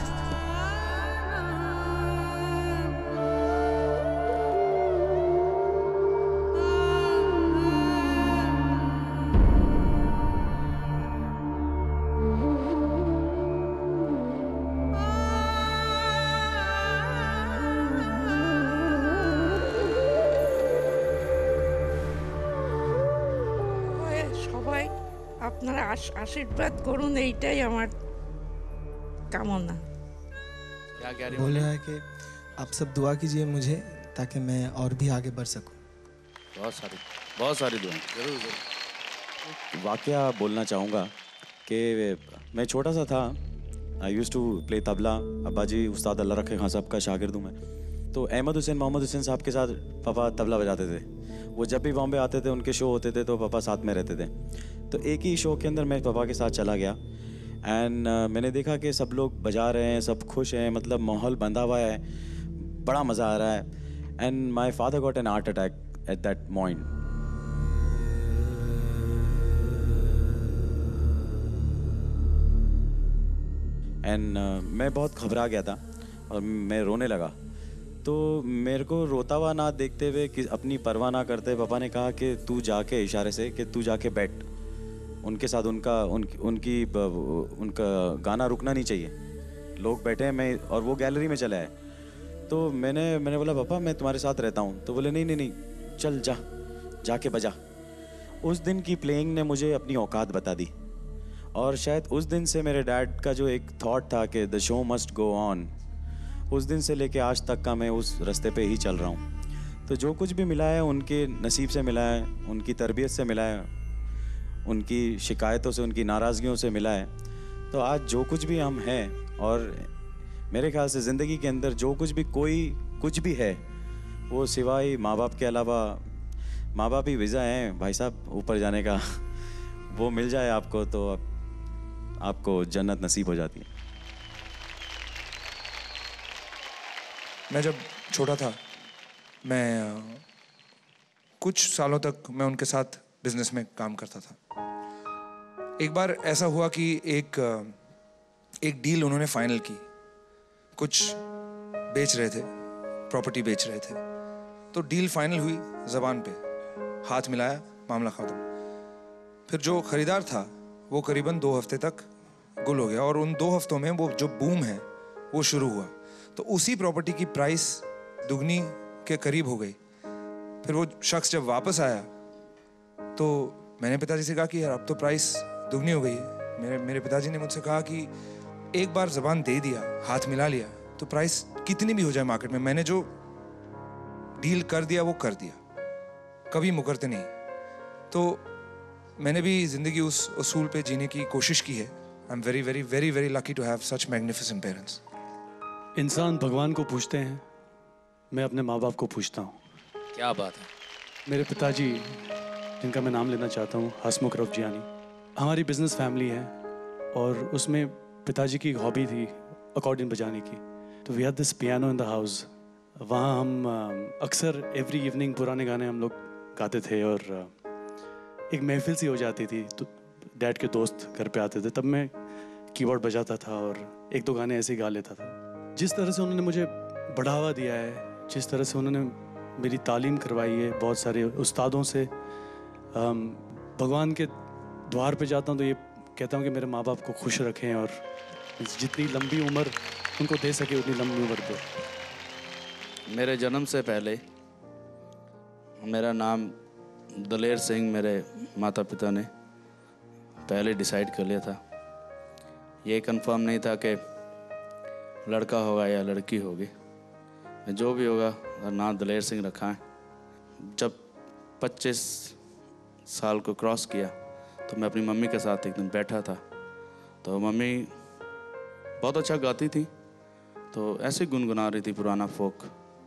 আপনারা আশীর্বাদ করুন, এইটাই আমার কামনা।
बोल रहा है कि आप सब दुआ कीजिए मुझे ताकि मैं और भी आगे बढ़ सकूं।
बहुत सारी बहुत सारी दुआ जरूर जरूर।
वाकया बोलना चाहूँगा कि मैं छोटा सा था, I use to play tabla. अब्बा जी उस्ताद अल्लाह रखे खां साहब का शागिर्द हूँ मैं। तो अहमद हुसैन मोहम्मद हुसैन साहब के साथ पापा तबला बजाते थे। वो जब भी बॉम्बे आते थे, उनके शो होते थे तो पापा साथ में रहते थे। तो एक ही शो के अंदर मैं पापा के साथ चला गया एंड uh, मैंने देखा कि सब लोग बजा रहे हैं, सब खुश हैं, मतलब माहौल बंधा हुआ है, बड़ा मज़ा आ रहा है। And my father got an heart attack at that point. And uh, मैं बहुत घबरा गया था और मैं रोने लगा। तो मेरे को रोता हुआ ना देखते हुए, कि अपनी परवाह ना करते, पापा ने कहा कि तू जाके, इशारे से कि तू जाके बैठ उनके साथ, उनका उन, उनकी उनका गाना रुकना नहीं चाहिए, लोग बैठे हैं, मैं और वो गैलरी में चला है। तो मैंने मैंने बोला पापा मैं तुम्हारे साथ रहता हूँ। तो बोले नहीं नहीं नहीं चल जा, जाके बजा। उस दिन की प्लेइंग ने मुझे अपनी औकात बता दी और शायद उस दिन से मेरे डैड का जो एक थॉट था कि the show must go on, उस दिन से लेके आज तक का मैं उस रास्ते पे ही चल रहा हूँ। तो जो कुछ भी मिला है उनके नसीब से मिला है, उनकी तरबियत से मिला है, उनकी शिकायतों से, उनकी नाराज़गियों से मिला है। तो आज जो कुछ भी हम हैं, और मेरे ख्याल से ज़िंदगी के अंदर जो कुछ भी कोई कुछ भी है वो सिवाय माँ बाप के अलावा, माँ बाप ही वीज़ा हैं भाई साहब ऊपर जाने का, वो मिल जाए आपको तो आप, आपको जन्नत नसीब हो जाती है।
मैं जब छोटा था, मैं कुछ सालों तक मैं उनके साथ बिजनेस में काम करता था। एक बार ऐसा हुआ कि एक एक डील उन्होंने फाइनल की, कुछ बेच रहे थे, प्रॉपर्टी बेच रहे थे, तो डील फाइनल हुई, ज़बान पे हाथ मिलाया, मामला ख़त्म। फिर जो ख़रीदार था वो करीबन दो हफ्ते तक गुल हो गया, और उन दो हफ्तों में वो जो बूम है वो शुरू हुआ। तो उसी प्रॉपर्टी की प्राइस दुगनी के करीब हो गई। फिर वो शख्स जब वापस आया तो मैंने पिताजी से कहा कि यार अब तो प्राइस दुगनी हो गई है। मेरे मेरे पिताजी ने मुझसे कहा कि एक बार ज़बान दे दिया, हाथ मिला लिया, तो प्राइस कितनी भी हो जाए मार्केट में, मैंने जो डील कर दिया वो कर दिया, कभी मुकरते नहीं। तो मैंने भी ज़िंदगी उस उसूल पे जीने की कोशिश की है। I am very very very very lucky to have such magnificent parents.
इंसान भगवान को पूछते हैं, मैं अपने माँ बाप को पूछता हूँ।
क्या बात है।
मेरे पिताजी, जिनका मैं नाम लेना चाहता हूँ, हसमुख रवजियानी, हमारी बिजनेस फैमिली है और उसमें पिताजी की एक हॉबी थी अकॉर्डियन बजाने की। तो we had this piano in the house. वहाँ हम अ, अक्सर एवरी इवनिंग पुराने गाने हम लोग गाते थे और अ, एक महफिल सी हो जाती थी। तो डैड के दोस्त घर पे आते थे, तब मैं कीबोर्ड बजाता था और एक दो गाने ऐसे ही गा लेता था। जिस तरह से उन्होंने मुझे बढ़ावा दिया है, जिस तरह से उन्होंने मेरी तालीम करवाई है बहुत सारे उस्तादों से, अम, भगवान के द्वार पे जाता हूँ तो ये कहता हूँ कि मेरे माँ बाप को खुश रखें और जितनी लंबी उम्र उनको दे सके उतनी लंबी उम्र दे।
मेरे जन्म से पहले मेरा नाम दलेर सिंह मेरे माता पिता ने पहले डिसाइड कर लिया था। ये कंफर्म नहीं था कि लड़का होगा या लड़की होगी, जो भी होगा नाम दलेर सिंह रखा है। जब पच्चीस साल को क्रॉस किया तो मैं अपनी मम्मी के साथ एक दिन बैठा था, तो मम्मी बहुत अच्छा गाती थी, तो ऐसे गुनगुना रही थी पुराना फोक।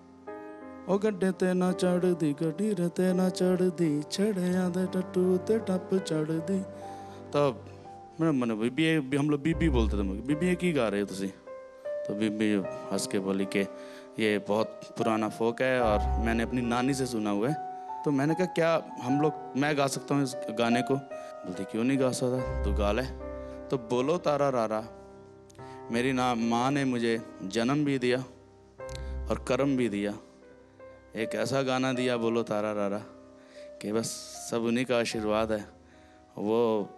ओ गड्ढे ते ना चढ़ दी गड्डी रते ना चढ़ दी, छड़िया दे टट्टू ते टप चढ़ दी। तब मैंने मैंने बीबी हम लोग बीबी बोलते थे, मुझे बीबी की गा रहे हो तुसी? तो बीबी हंस के बोली कि ये बहुत पुराना फोक है और मैंने अपनी नानी से सुना हुआ है। तो मैंने कहा क्या हम लोग मैं गा सकता हूँ इस गाने को? बोलती क्यों नहीं गा सकता, तू गा ले। तो बोलो तारा रारा, मेरी ना माँ ने मुझे जन्म भी दिया और कर्म भी दिया। एक ऐसा गाना दिया बोलो तारा रारा कि बस सब उन्हीं का आशीर्वाद है। वो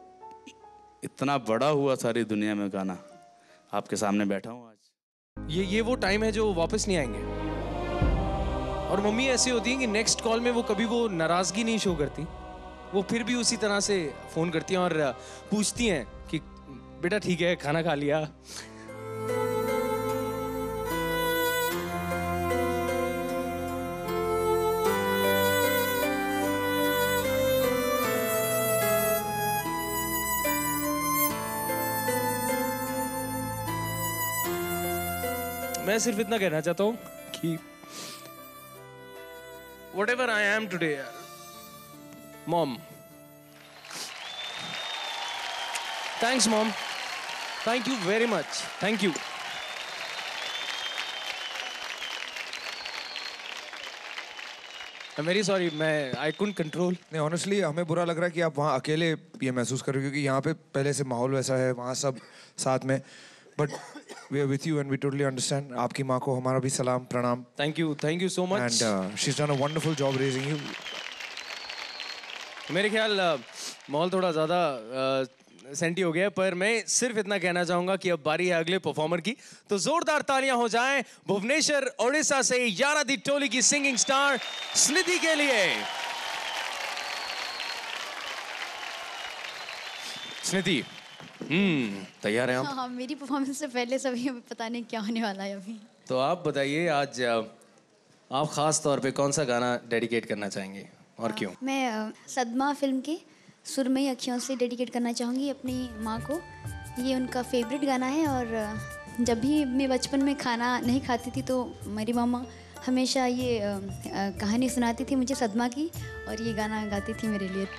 इतना बड़ा हुआ सारी दुनिया में गाना, आपके सामने बैठा हूँ आज।
ये ये वो टाइम है जो वापस नहीं आएंगे। और मम्मी ऐसी होती है कि नेक्स्ट कॉल में वो कभी वो नाराज़गी नहीं शो करती, वो फिर भी उसी तरह से फ़ोन करती हैं और पूछती हैं कि बेटा ठीक है, खाना खा लिया? मैं सिर्फ इतना कहना चाहता हूँ कि whatever I am today, Mom. Thanks, Mom. Thank you very much. Thank you. I'm very sorry, मैं I couldn't control.
नहीं, honestly हमें बुरा लग रहा है कि आप वहाँ अकेले ये महसूस कर रहे हो, क्योंकि यहाँ पे पहले से माहौल वैसा है, वहाँ सब साथ में। But we are with you and we totally understand. आपकी माँ को हमारा भी सलाम, प्रणाम.
Thank you, thank you so much.
And uh, she's done a wonderful job raising you.
मेरे ख्याल माहौल थोड़ा ज़्यादा सेंटी हो गया है, पर मैं सिर्फ इतना कहना चाहूँगा कि अब बारी है अगले परफॉर्मर की। तो जोरदार तालियां हो जाएं भुवनेश्वर ओडिशा से यारा दी टोली की सिंगिंग स्टार स्निधि के लिए। स्निधि, हम्म तैयार हैं आप?
हाँ, मेरी परफॉर्मेंस से पहले सभी हमें पता नहीं क्या होने वाला है अभी।
तो आप बताइए आज आप खास तौर पे कौन सा गाना डेडिकेट करना चाहेंगे और क्यों?
मैं अ, सदमा फिल्म के सुरमई अखियों से डेडिकेट करना चाहूँगी अपनी माँ को। ये उनका फेवरेट गाना है और अ, जब भी मैं बचपन में खाना नहीं खाती थी तो मेरी मामा हमेशा ये अ, अ, कहानी सुनाती थी मुझे सदमा की और ये गाना गाती थी मेरे लिए।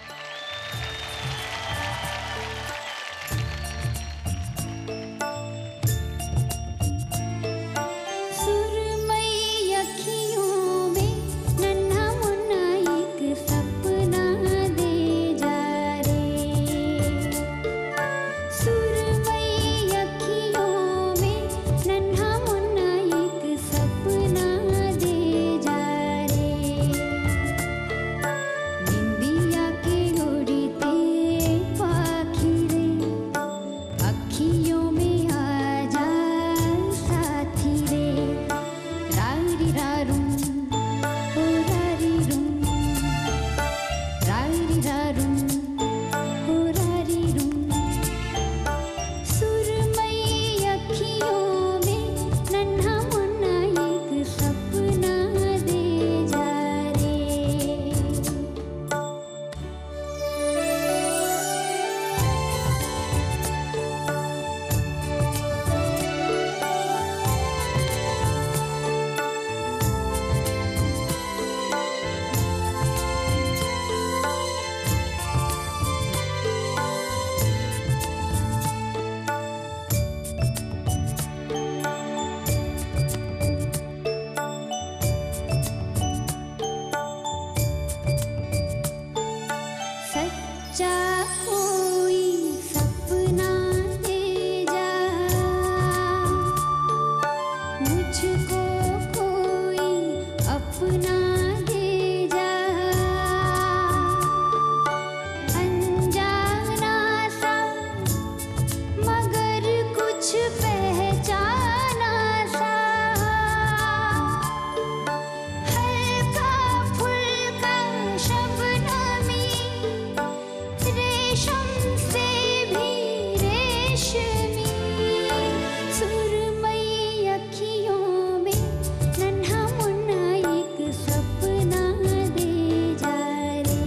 सुरमई अखियों रारूं हो रारी रूं सुरमई अखियों में नन्हा मुन्ना एक सपना दे जा रे सच्चा कोई सपना दे जा मुझको कोई अपना दे जा अनजाना सा मगर कुछ पहचाना सा हल्का फुल्का शबनमी रेशम से भी रेशमी सुरमई अखियों में नन्हा मुन्ना एक सपना दे जा रे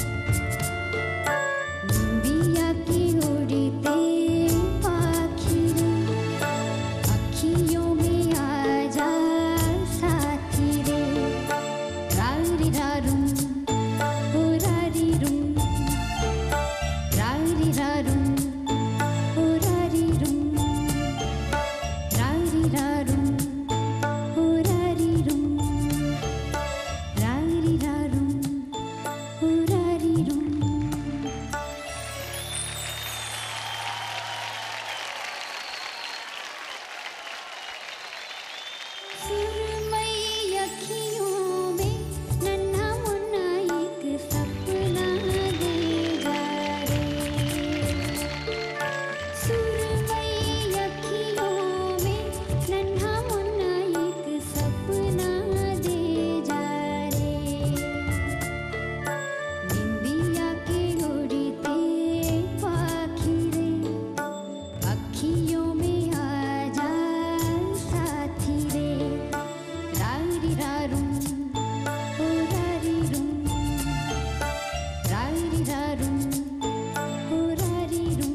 बिया की उड़ते पाखी रे अखियों में आ जा साथी रे रारी रारूं हो रारी रूं रारी रारूं हो रारी रूं रारी रारूं हो रारी रूं रारी रारूं हो रारी रूं सुरमई अखियों में नन्हा मुन्ना एक सपना दे जा रे सुरमई अखियों में नन्हा मुन्ना एक सपना दे जा रे निंदिया के उड़ते पाखी रे अखियों में आ जा साथी रे रारी रारूं हो रारी रूं रारी रारूं हो रारी रूं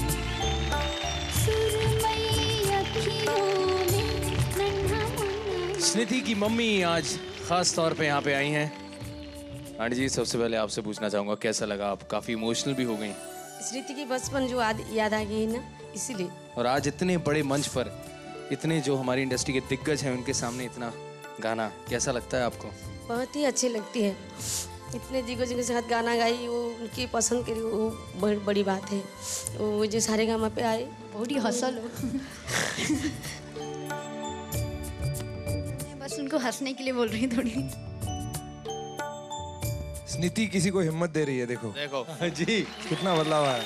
सुरमई अखियों में नन्हा मुन्ना
स्निति की मम्मी आज खास तौर पे यहाँ पे आई हैं। आंटी जी, सबसे पहले आपसे पूछना चाहूँगा कैसा लगा? आप काफ़ी इमोशनल भी हो गई
स्मृति की बचपन जो याद याद आ गई ना, इसीलिए।
और आज इतने बड़े मंच पर इतने जो हमारी इंडस्ट्री के दिग्गज हैं उनके सामने इतना गाना कैसा लगता है आपको?
बहुत ही अच्छी लगती है। इतने दिग्गजों के साथ गाना गाई, वो उनकी पसंद करी, वो बड़ी बड़ी बात है। वो जो सारे गामा पे आए,
बहुत ही हसल हो। मैं बस उनको हंसने के लिए बोल रही थोड़ी।
स्निति किसी को हिम्मत दे रही है, देखो
देखो
जी कितना बदलाव आया।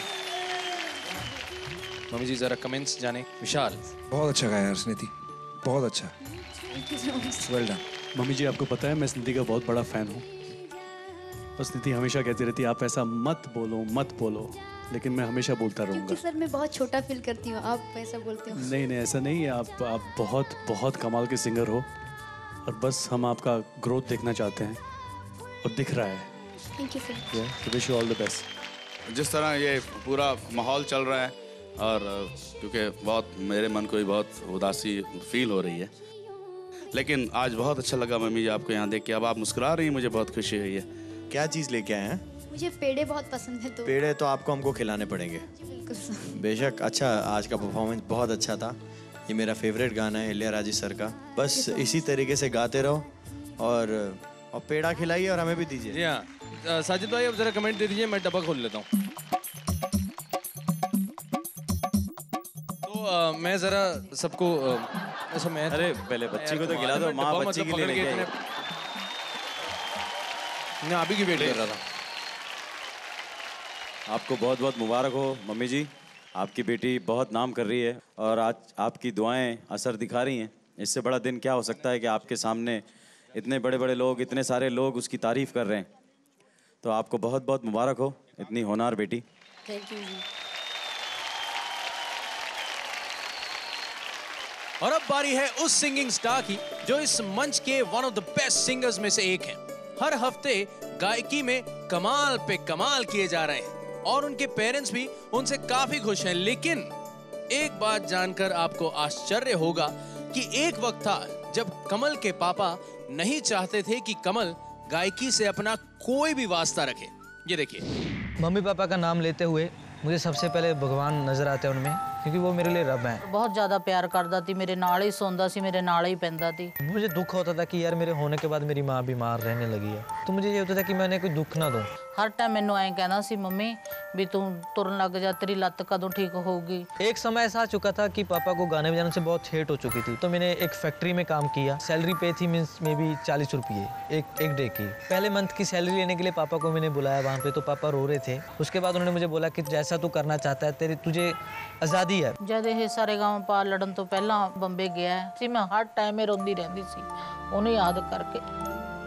मम्मी जी जरा कमेंट्स जाने। विशाल,
बहुत अच्छा गाया यार स्निति, बहुत अच्छा, वेल डन।
मम्मी जी, आपको पता है मैं स्निति का बहुत बड़ा फैन हूँ। और स्निति हमेशा कहती रहती है आप ऐसा मत बोलो मत बोलो, लेकिन मैं हमेशा बोलता रहूँगा।
क्योंकि सर मैं बहुत छोटा फील करती हूँ, आप ऐसा बोलते हो।
नहीं नहीं, ऐसा नहीं है। आप आप बहुत बहुत कमाल के सिंगर हो और बस हम आपका ग्रोथ देखना चाहते हैं और दिख रहा है।
Thank you sir.
Wish you all the best.
जिस तरह ये पूरा माहौल चल रहा है और क्योंकि बहुत मेरे मन को भी बहुत उदासी फील हो रही है, लेकिन आज बहुत अच्छा लगा मम्मी जी आपको यहाँ देख के। अब आप मुस्कुरा रही हैं, मुझे बहुत खुशी हुई है।
क्या चीज़ लेके आए हैं?
मुझे पेड़े बहुत पसंद है तो
पेड़े तो आपको हमको खिलाने पड़ेंगे।
बिल्कुल सर।
बेशक। अच्छा, आज का परफॉर्मेंस बहुत अच्छा था। ये मेरा फेवरेट गाना है इलियाराजी सर का। बस इसी तरीके से गाते रहो और और पेड़ा खिलाइए और हमें भी दीजिए।
जी हाँ साजिद भाई, अब जरा कमेंट दे दीजिए, मैं डब्बा खोल लेता हूँ। तो आ, मैं जरा सबको अच्छा मैं
अरे पहले बच्ची को तो खिला दो, माँ बच्ची के लिए लेके आई।
मैं अभी की वेट कर रहा था।
आपको बहुत बहुत मुबारक हो मम्मी जी, आपकी बेटी बहुत नाम कर रही है और आज आपकी दुआएं असर दिखा रही हैं। इससे बड़ा दिन क्या हो सकता है कि आपके सामने इतने बड़े बड़े लोग, इतने सारे लोग उसकी तारीफ कर रहे हैं। तो आपको बहुत बहुत मुबारक हो इतनी होनहार बेटी।
थैंक यू जी।
और अब बारी है उस सिंगिंग स्टार की जो इस मंच के one of the best singers में से एक हैं। हर हफ्ते गायकी में कमाल पे कमाल किए जा रहे हैं और उनके पेरेंट्स भी उनसे काफी खुश हैं। लेकिन एक बात जानकर आपको आश्चर्य होगा कि एक वक्त था जब कमल के पापा नहीं चाहते थे कि कमल गायकी से अपना कोई भी वास्ता रखे। ये देखिए।
मम्मी पापा का नाम लेते हुए मुझे सबसे पहले भगवान नजर आते हैं उनमें, क्योंकि वो मेरे लिए रब हैं।
बहुत ज़्यादा प्यार करता थी, मेरे नाल ही सौंदा सी, मेरे नाल ही पैंदा थी।
मुझे दुख होता था कि यार मेरे होने के बाद मेरी माँ बीमार रहने लगी है, तो मुझे ये होता था कि मैंने कोई दुख ना दूं।
हर टाइम मैनू ऐं कहना सी, मम्मी भी तू तुरन लग जा, तेरी लत्त कदों ठीक होगी।
एक समय ऐसा आ चुका था कि पापा को गाने बजाने से बहुत हेट हो चुकी थी, तो मैंने एक फैक्ट्री में काम किया। सैलरी पे थी मीन्स मे बी चालीस रुपये एक एक डे की। पहले मंथ की सैलरी लेने के लिए पापा को मैंने बुलाया वहाँ पे, तो पापा रो रहे थे। उसके बाद उन्होंने मुझे बोला कि जैसा तू करना चाहता है, तेरी तुझे आज़ादी है।
जद ये सारे गाँव पा लड़न तो पहला बंबे गया सी, मैं हर टाइम रोंदी रहती सी उन्हें याद करके।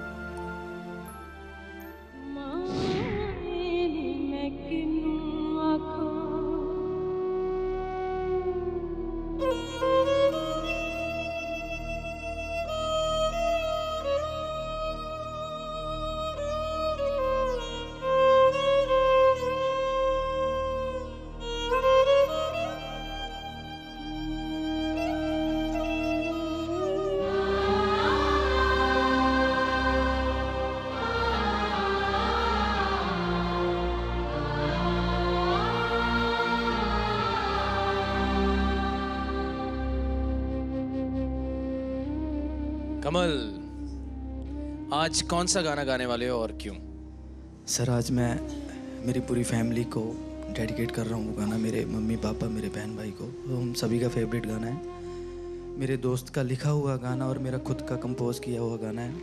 कमल, आज कौन सा गाना गाने वाले हो और क्यों?
सर आज मैं मेरी पूरी फैमिली को डेडिकेट कर रहा हूँ वो गाना, मेरे मम्मी पापा मेरे बहन भाई को। तो हम सभी का फेवरेट गाना है, मेरे दोस्त का लिखा हुआ गाना और मेरा खुद का कंपोज किया हुआ गाना है।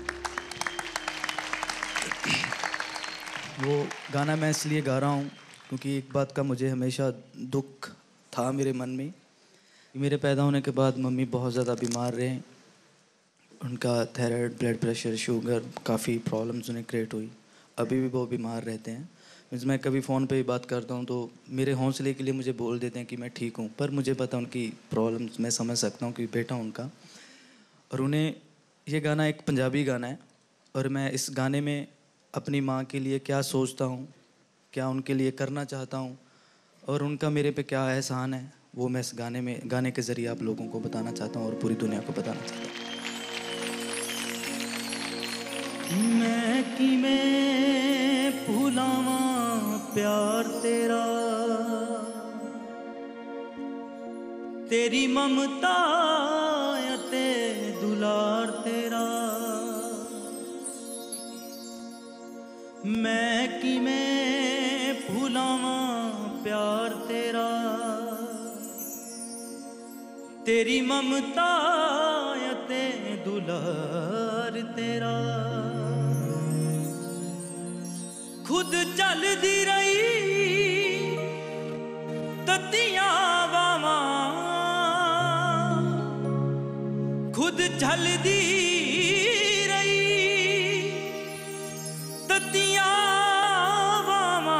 वो गाना मैं इसलिए गा रहा हूँ क्योंकि एक बात का मुझे हमेशा दुख था मेरे मन में। मेरे पैदा होने के बाद मम्मी बहुत ज़्यादा बीमार रहे, उनका थायराइड, ब्लड प्रेशर, शुगर, काफ़ी प्रॉब्लम्स उन्हें क्रिएट हुई। अभी भी वो बीमार रहते हैं। मीन्स मैं कभी फ़ोन पे ही बात करता हूँ तो मेरे हौसले के लिए मुझे बोल देते हैं कि मैं ठीक हूँ, पर मुझे पता उनकी प्रॉब्लम्स मैं समझ सकता हूँ क्योंकि बेटा उनका। और उन्हें ये गाना एक पंजाबी गाना है और मैं इस गाने में अपनी माँ के लिए क्या सोचता हूँ, क्या उनके लिए करना चाहता हूँ और उनका मेरे पे क्या एहसान है, वो मैं इस गाने में गाने के ज़रिए आप लोगों को बताना चाहता हूँ और पूरी दुनिया को बताना चाहता हूँ।
मैं कि मैं भुलावा प्यार तेरा, तेरी ममता ते दुलार तेरा। मैं कि मैं भुलावा प्यार तेरा, तेरी ममता ते दुलार तेरा। खुद चलदी रही ततियां बावां, खुद चलदी रही ततियां बावां,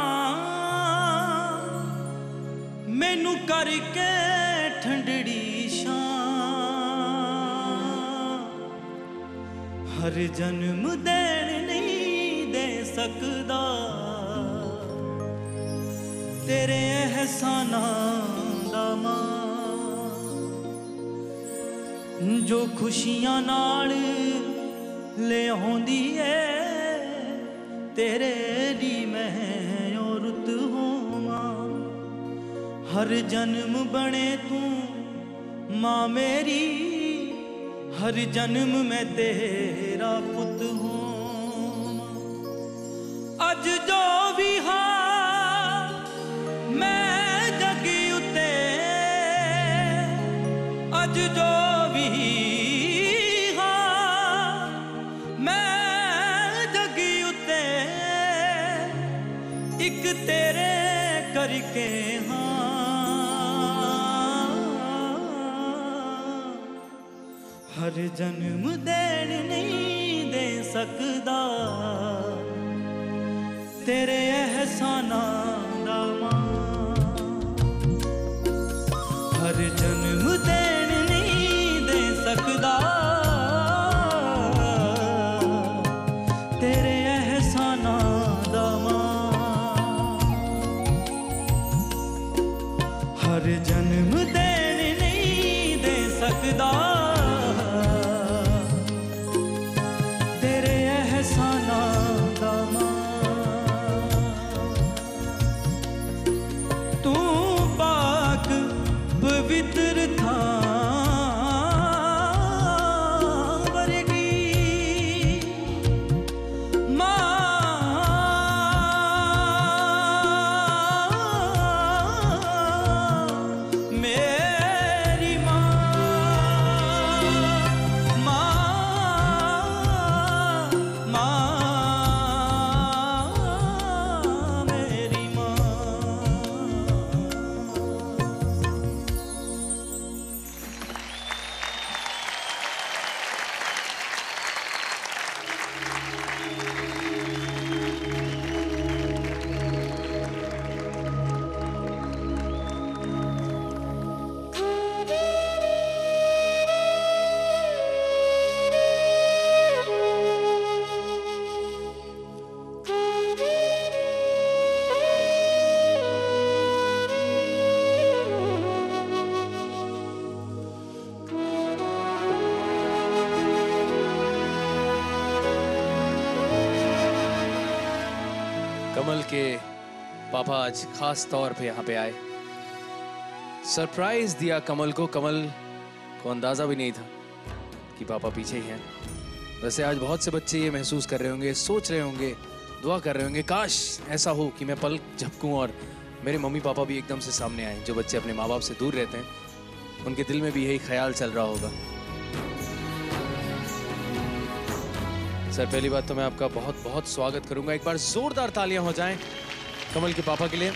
मैनू करके ठंडड़ी शां। हर जन्म देन नहीं दे सकदा तेरे एहसानां दा मां, जो खुशियां नाल ले आउंदी है तेरे ली मैं ओ रुत होवां। हर जन्म बने तू मां मेरी, हर जन्म मैं तेरा पुत होवां। अज जो भी हाँ मैं जगी उते, अज जो भी हाँ मैं जगी उते, एक तेरे करके हाँ। हर जन्म देन नहीं दे सकदा तेरे एहसानां दा मां हर जन्म देन नहीं दे सकदा तेरे एहसानां दा मां हर जन्म देन नहीं दे सकदा तेरे एहसानां दा मां तू पाक पवित्र था
कमल के पापा आज खास तौर पे यहाँ पे आए, सरप्राइज दिया कमल को। कमल को अंदाजा भी नहीं था कि पापा पीछे ही हैं। वैसे आज बहुत से बच्चे ये महसूस कर रहे होंगे, सोच रहे होंगे, दुआ कर रहे होंगे काश ऐसा हो कि मैं पलक झपकूं और मेरे मम्मी पापा भी एकदम से सामने आए। जो बच्चे अपने माँ बाप से दूर रहते हैं उनके दिल में भी यही ख्याल चल रहा होगा। सर पहली बात तो मैं आपका बहुत बहुत स्वागत करूंगा। एक बार जोरदार तालियां हो जाएं कमल के पापा के लिए।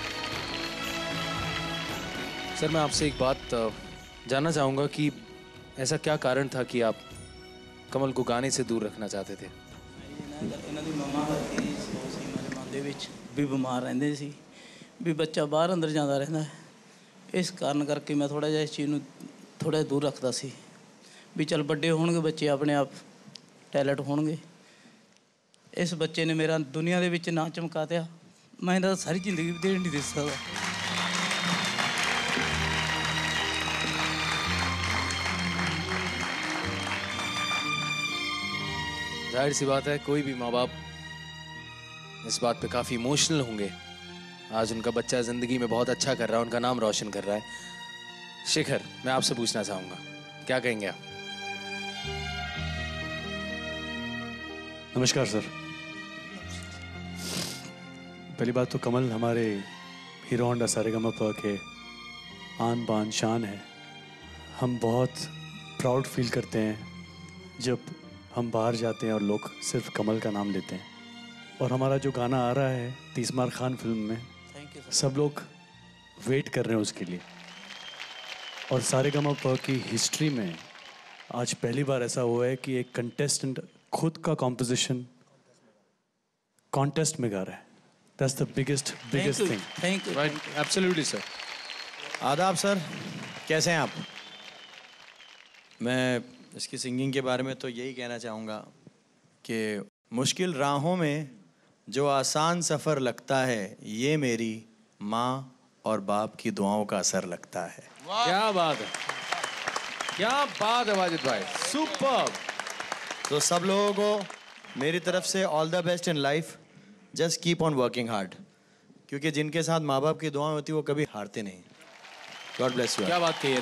सर मैं आपसे एक बात जानना चाहूंगा कि ऐसा क्या कारण था कि आप कमल को गाने से दूर रखना चाहते थे?
ਇਹਨਾਂ ਦੀ ਮੰਮਾ ਵਰਗੀ ਸੋ ਸੀ ਮੇਰੇ ਮਨ ਦੇ ਵਿੱਚ ਵੀ ਬਿਮਾਰ ਰਹਿੰਦੇ ਸੀ ਵੀ ਬੱਚਾ ਬਾਹਰ ਅੰਦਰ ਜਾਂਦਾ ਰਹਿੰਦਾ ਹੈ। ਇਸ ਕਾਰਨ ਕਰਕੇ ਮੈਂ ਥੋੜਾ ਜਿਹਾ ਇਸ ਚੀਜ਼ ਨੂੰ ਥੋੜਾ ਦੂਰ ਰੱਖਦਾ ਸੀ ਵੀ ਚਲ ਵੱਡੇ ਹੋਣਗੇ ਬੱਚੇ ਆਪਣੇ ਆਪ ਟੈਲੈਂਟ ਹੋਣਗੇ। ਇਸ ਬੱਚੇ ਨੇ ਮੇਰਾ ਦੁਨੀਆ ਦੇ ਵਿੱਚ ਨਾਂ ਚਮਕਾ ਦਿਆ। ਮੈਂ ਇਹਦਾ ਸਾਰੀ ਜ਼ਿੰਦਗੀ ਵੀ ਦੇਣ ਨਹੀਂ ਦੇ ਸਕਦਾ।
जाहिर सी बात है कोई भी माँ बाप इस बात पे काफ़ी इमोशनल होंगे। आज उनका बच्चा ज़िंदगी में बहुत अच्छा कर रहा है, उनका नाम रोशन कर रहा है। शेखर मैं आपसे पूछना चाहूँगा, क्या कहेंगे आप?
नमस्कार सर। पहली बात तो कमल हमारे हीरो होंडा सारेगामापा के आन बान शान है। हम बहुत प्राउड फील करते हैं जब हम बाहर जाते हैं और लोग सिर्फ कमल का नाम लेते हैं। और हमारा जो गाना आ रहा है तीसमार खान फिल्म में, सब लोग वेट कर रहे हैं उसके लिए। और सारेगामापा की हिस्ट्री में आज पहली बार ऐसा हुआ है कि एक कंटेस्टेंट खुद का कॉम्पोजिशन कॉन्टेस्ट में गा रहा है। That's the biggest biggest thing.
Thank you.
Right, absolutely sir.
आदाब सर, कैसे हैं आप? मैं इसकी सिंगिंग के बारे में तो यही कहना चाहूँगा कि मुश्किल राहों में जो आसान सफ़र लगता है, ये मेरी माँ और बाप की दुआओं का असर लगता है।
क्या बात है, क्या बात है वाजिद भाई, सुपर।
तो सब लोगों को मेरी तरफ से all the best in life. Just keep on working hard, क्योंकि जिनके साथ माँ बाप की दुआएं होती है वो कभी हारते नहीं। God bless you.
क्या बात कही है।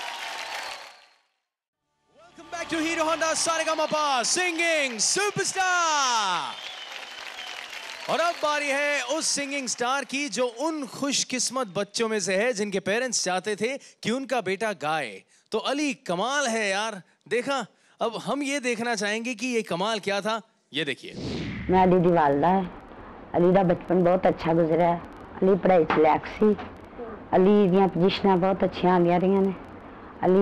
Back to Hero Honda Sa Re Ga Ma Pa singing superstar. और अब बारी है उस सिंगिंग स्टार की जो उन खुशकिस्मत बच्चों में से है जिनके पेरेंट्स चाहते थे कि उनका बेटा गाए। तो अली कमाल है यार, देखा। अब हम ये देखना चाहेंगे कि ये कमाल क्या था, ये देखिए।
मैं अली दी वालदा है। अली दा बचपन बहुत अच्छा गुजरा है। अली पढ़ाई च लैक सी। अली दियां पोजीशनां बहुत अच्छियां आंदियां रहियां ने।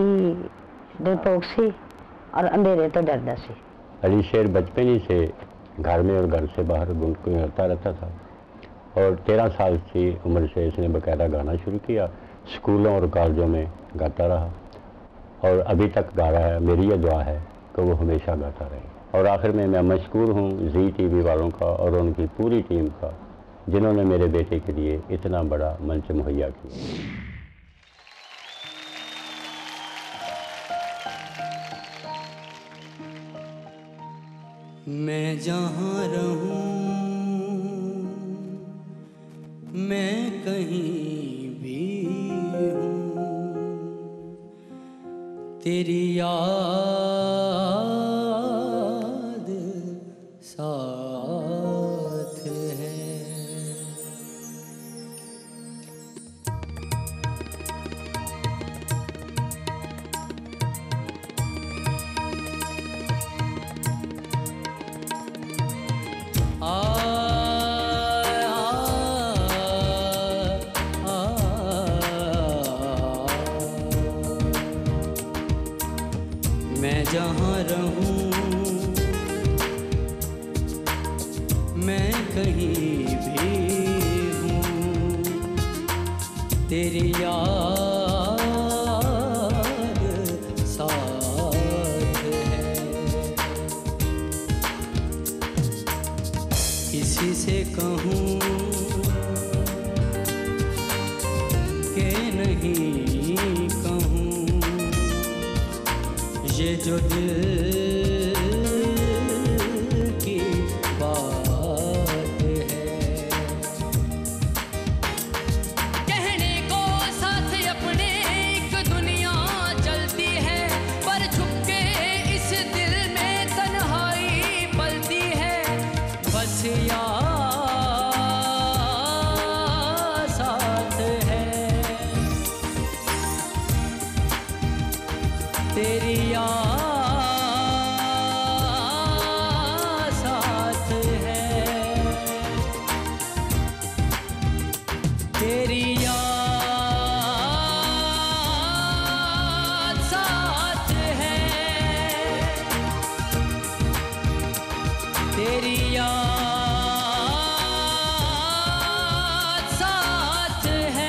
अली डरपोक सी और अंधेरे तो डरदा सी।
अली शेर बचपन ही से घर में और घर से बाहर गुनगुनाता रहता था। और तेरह साल की उम्र से इसने बाकायदा गाना शुरू किया, स्कूलों और कॉलेजों में गाता रहा और अभी तक गा रहा है। मेरी ये दुआ है कि वो हमेशा गाता रहे। और आखिर में मैं मशकूर हूँ जी टीवी वालों का और उनकी पूरी टीम का, जिन्होंने मेरे बेटे के लिए इतना बड़ा मंच मुहैया किया।
मैं जहाँ रहूँ, मैं कहीं भी हूँ, तेरी याद साथ है। मैं जहाँ रहूँ, मैं कहीं भी हूँ, तेरी याद साथ है। किसी से कहूँ कि नहीं कहूँ, ये जो दिल की बात है।
कहने को साथ अपने एक दुनिया चलती है, पर छुप के इस दिल में तन्हाई पलती है। बस यार साथ है, तेरी याद साथ है, तेरी याद साथ है, तेरी याद साथ है।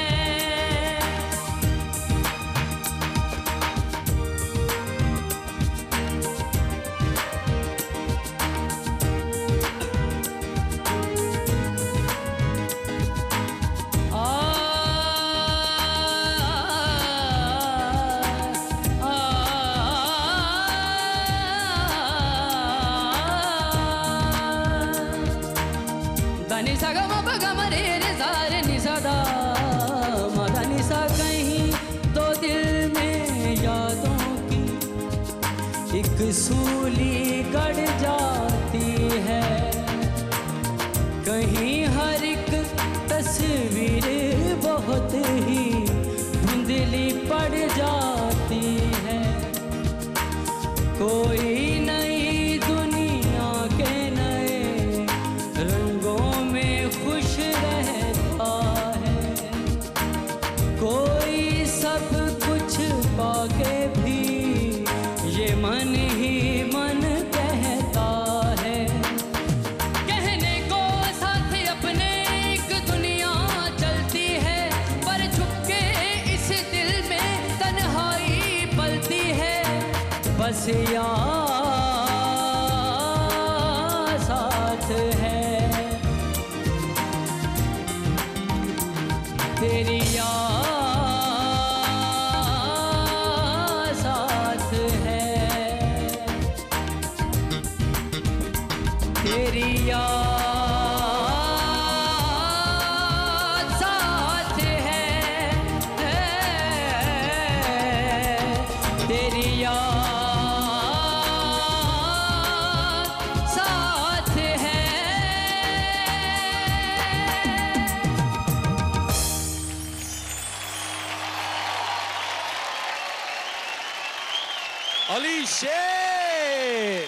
धनी सा गम प गम रे रे सा रे नि सा दा म धनी सा। कहीं तो दिल में यादों की एक सूली गड़ जाती है, कहीं हर एक तस्वीर बहुत ही धुंधली पड़ जाती है। कोई नई दुनिया के नए रंगों में खुश रहता है, कोई सब कुछ पाके भी ये मन ही मन कहता है। कहने को साथ अपने एक दुनिया चलती है, पर छुप के इस दिल में तन्हाई पलती है। बस यार साथ है, तेरी याद साथ है, तेरी याद साथ है, तेरी याद साथ है।
अली शेख,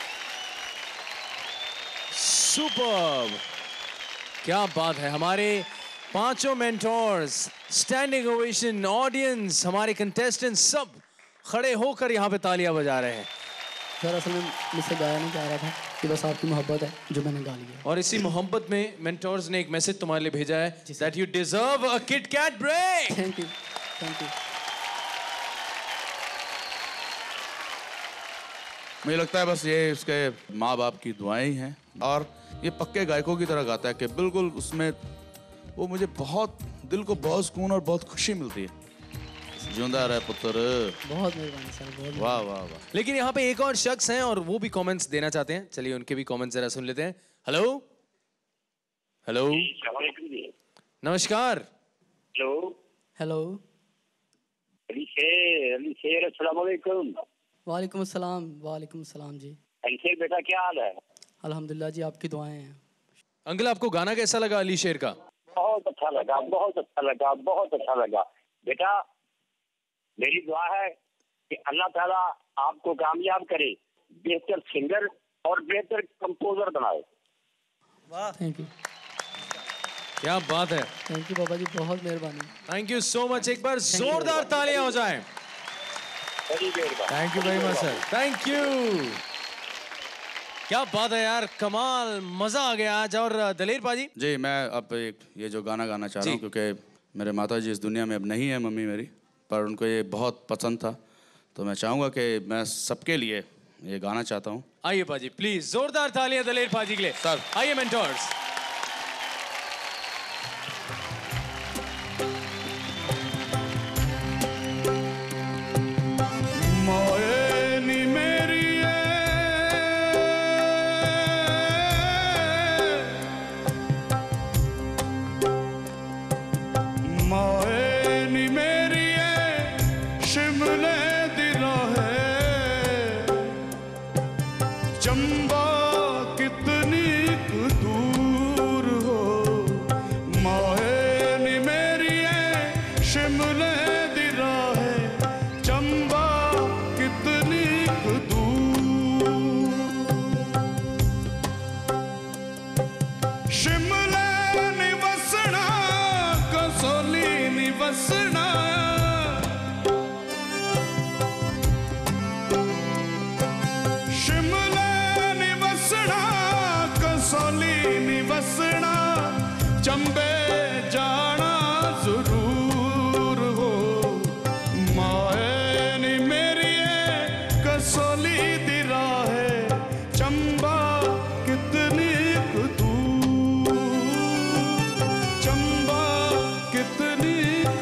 सुपर्ब, क्या बात है। हमारे पांचों मेंटोर्स, स्टैंडिंग ओवेशन, ऑडियंस, हमारे कंटेस्टेंट सब खड़े होकर यहाँ पे तालियां बजा रहे हैं।
सर असल में मुझसे गाया नहीं जा रहा था।
कि बस आपकी मोहब्बत है जो मैंने गा लिया।
और इसी मोहब्बत में मेंटोर्स ने एक मैसेज तुम्हारे लिए भेजा है that you deserve a Kit Kat break.
Thank you, thank you.
मुझे लगता है बस ये उसके माँ बाप की दुआएं ही हैं और ये पक्के गायकों की तरह गाता है कि बिल्कुल उसमें वो मुझे बहुत दिल को बहुत सुकून और बहुत खुशी मिलती है। जिंदा रहे पुत्र।
बहुत मेहरबानी सर, बहुत
वाह वाह वाह।
लेकिन यहाँ पे एक और शख्स हैं और वो भी कमेंट्स देना चाहते हैं। चलिए उनके भी कमेंट्स जरा सुन लेते हैं। हेलो हेलो नमस्कार।
हेलो हेलो
अली शेर, अली शेर, अस्सलाम वालेकुम।
वालेकुम अस्सलाम। वालेकुम अस्सलाम जी।
अली शेर बेटा क्या हाल है?
अल्हम्दुलिल्लाह जी, आपकी दुआएं हैं।
अंकल आपको गाना कैसा लगा अली शेर का?
बहुत अच्छा लगा, बहुत अच्छा लगा, बहुत अच्छा लगा बेटा। मेरी दुआ है कि अल्लाह ताला आपको कामयाब करे, बेहतर सिंगर और बेहतर कंपोजर बनाए।
वाह, थैंक यू।
क्या बात है।
थैंक यू बाबा जी, बहुत मेहरबानी।
Thank you so much. एक बार जोरदार तालियां हो जाएं। Thank you very much sir, thank you. क्या बात है यार, कमाल, मजा आ गया आज। और दलेर पाजी
जी, मैं अब एक ये जो गाना गाना चाह रहा हूँ क्योंकि मेरे माता जी इस दुनिया में अब नहीं है, मम्मी मेरी, पर उनको ये बहुत पसंद था, तो मैं चाहूँगा कि मैं सबके लिए ये गाना चाहता हूँ।
आइए पाजी प्लीज, जोरदार तालियां दलेर पाजी के लिए।
सर
आइए मेंटोर्स।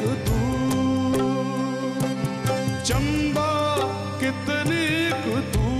चंबा कितनी दूर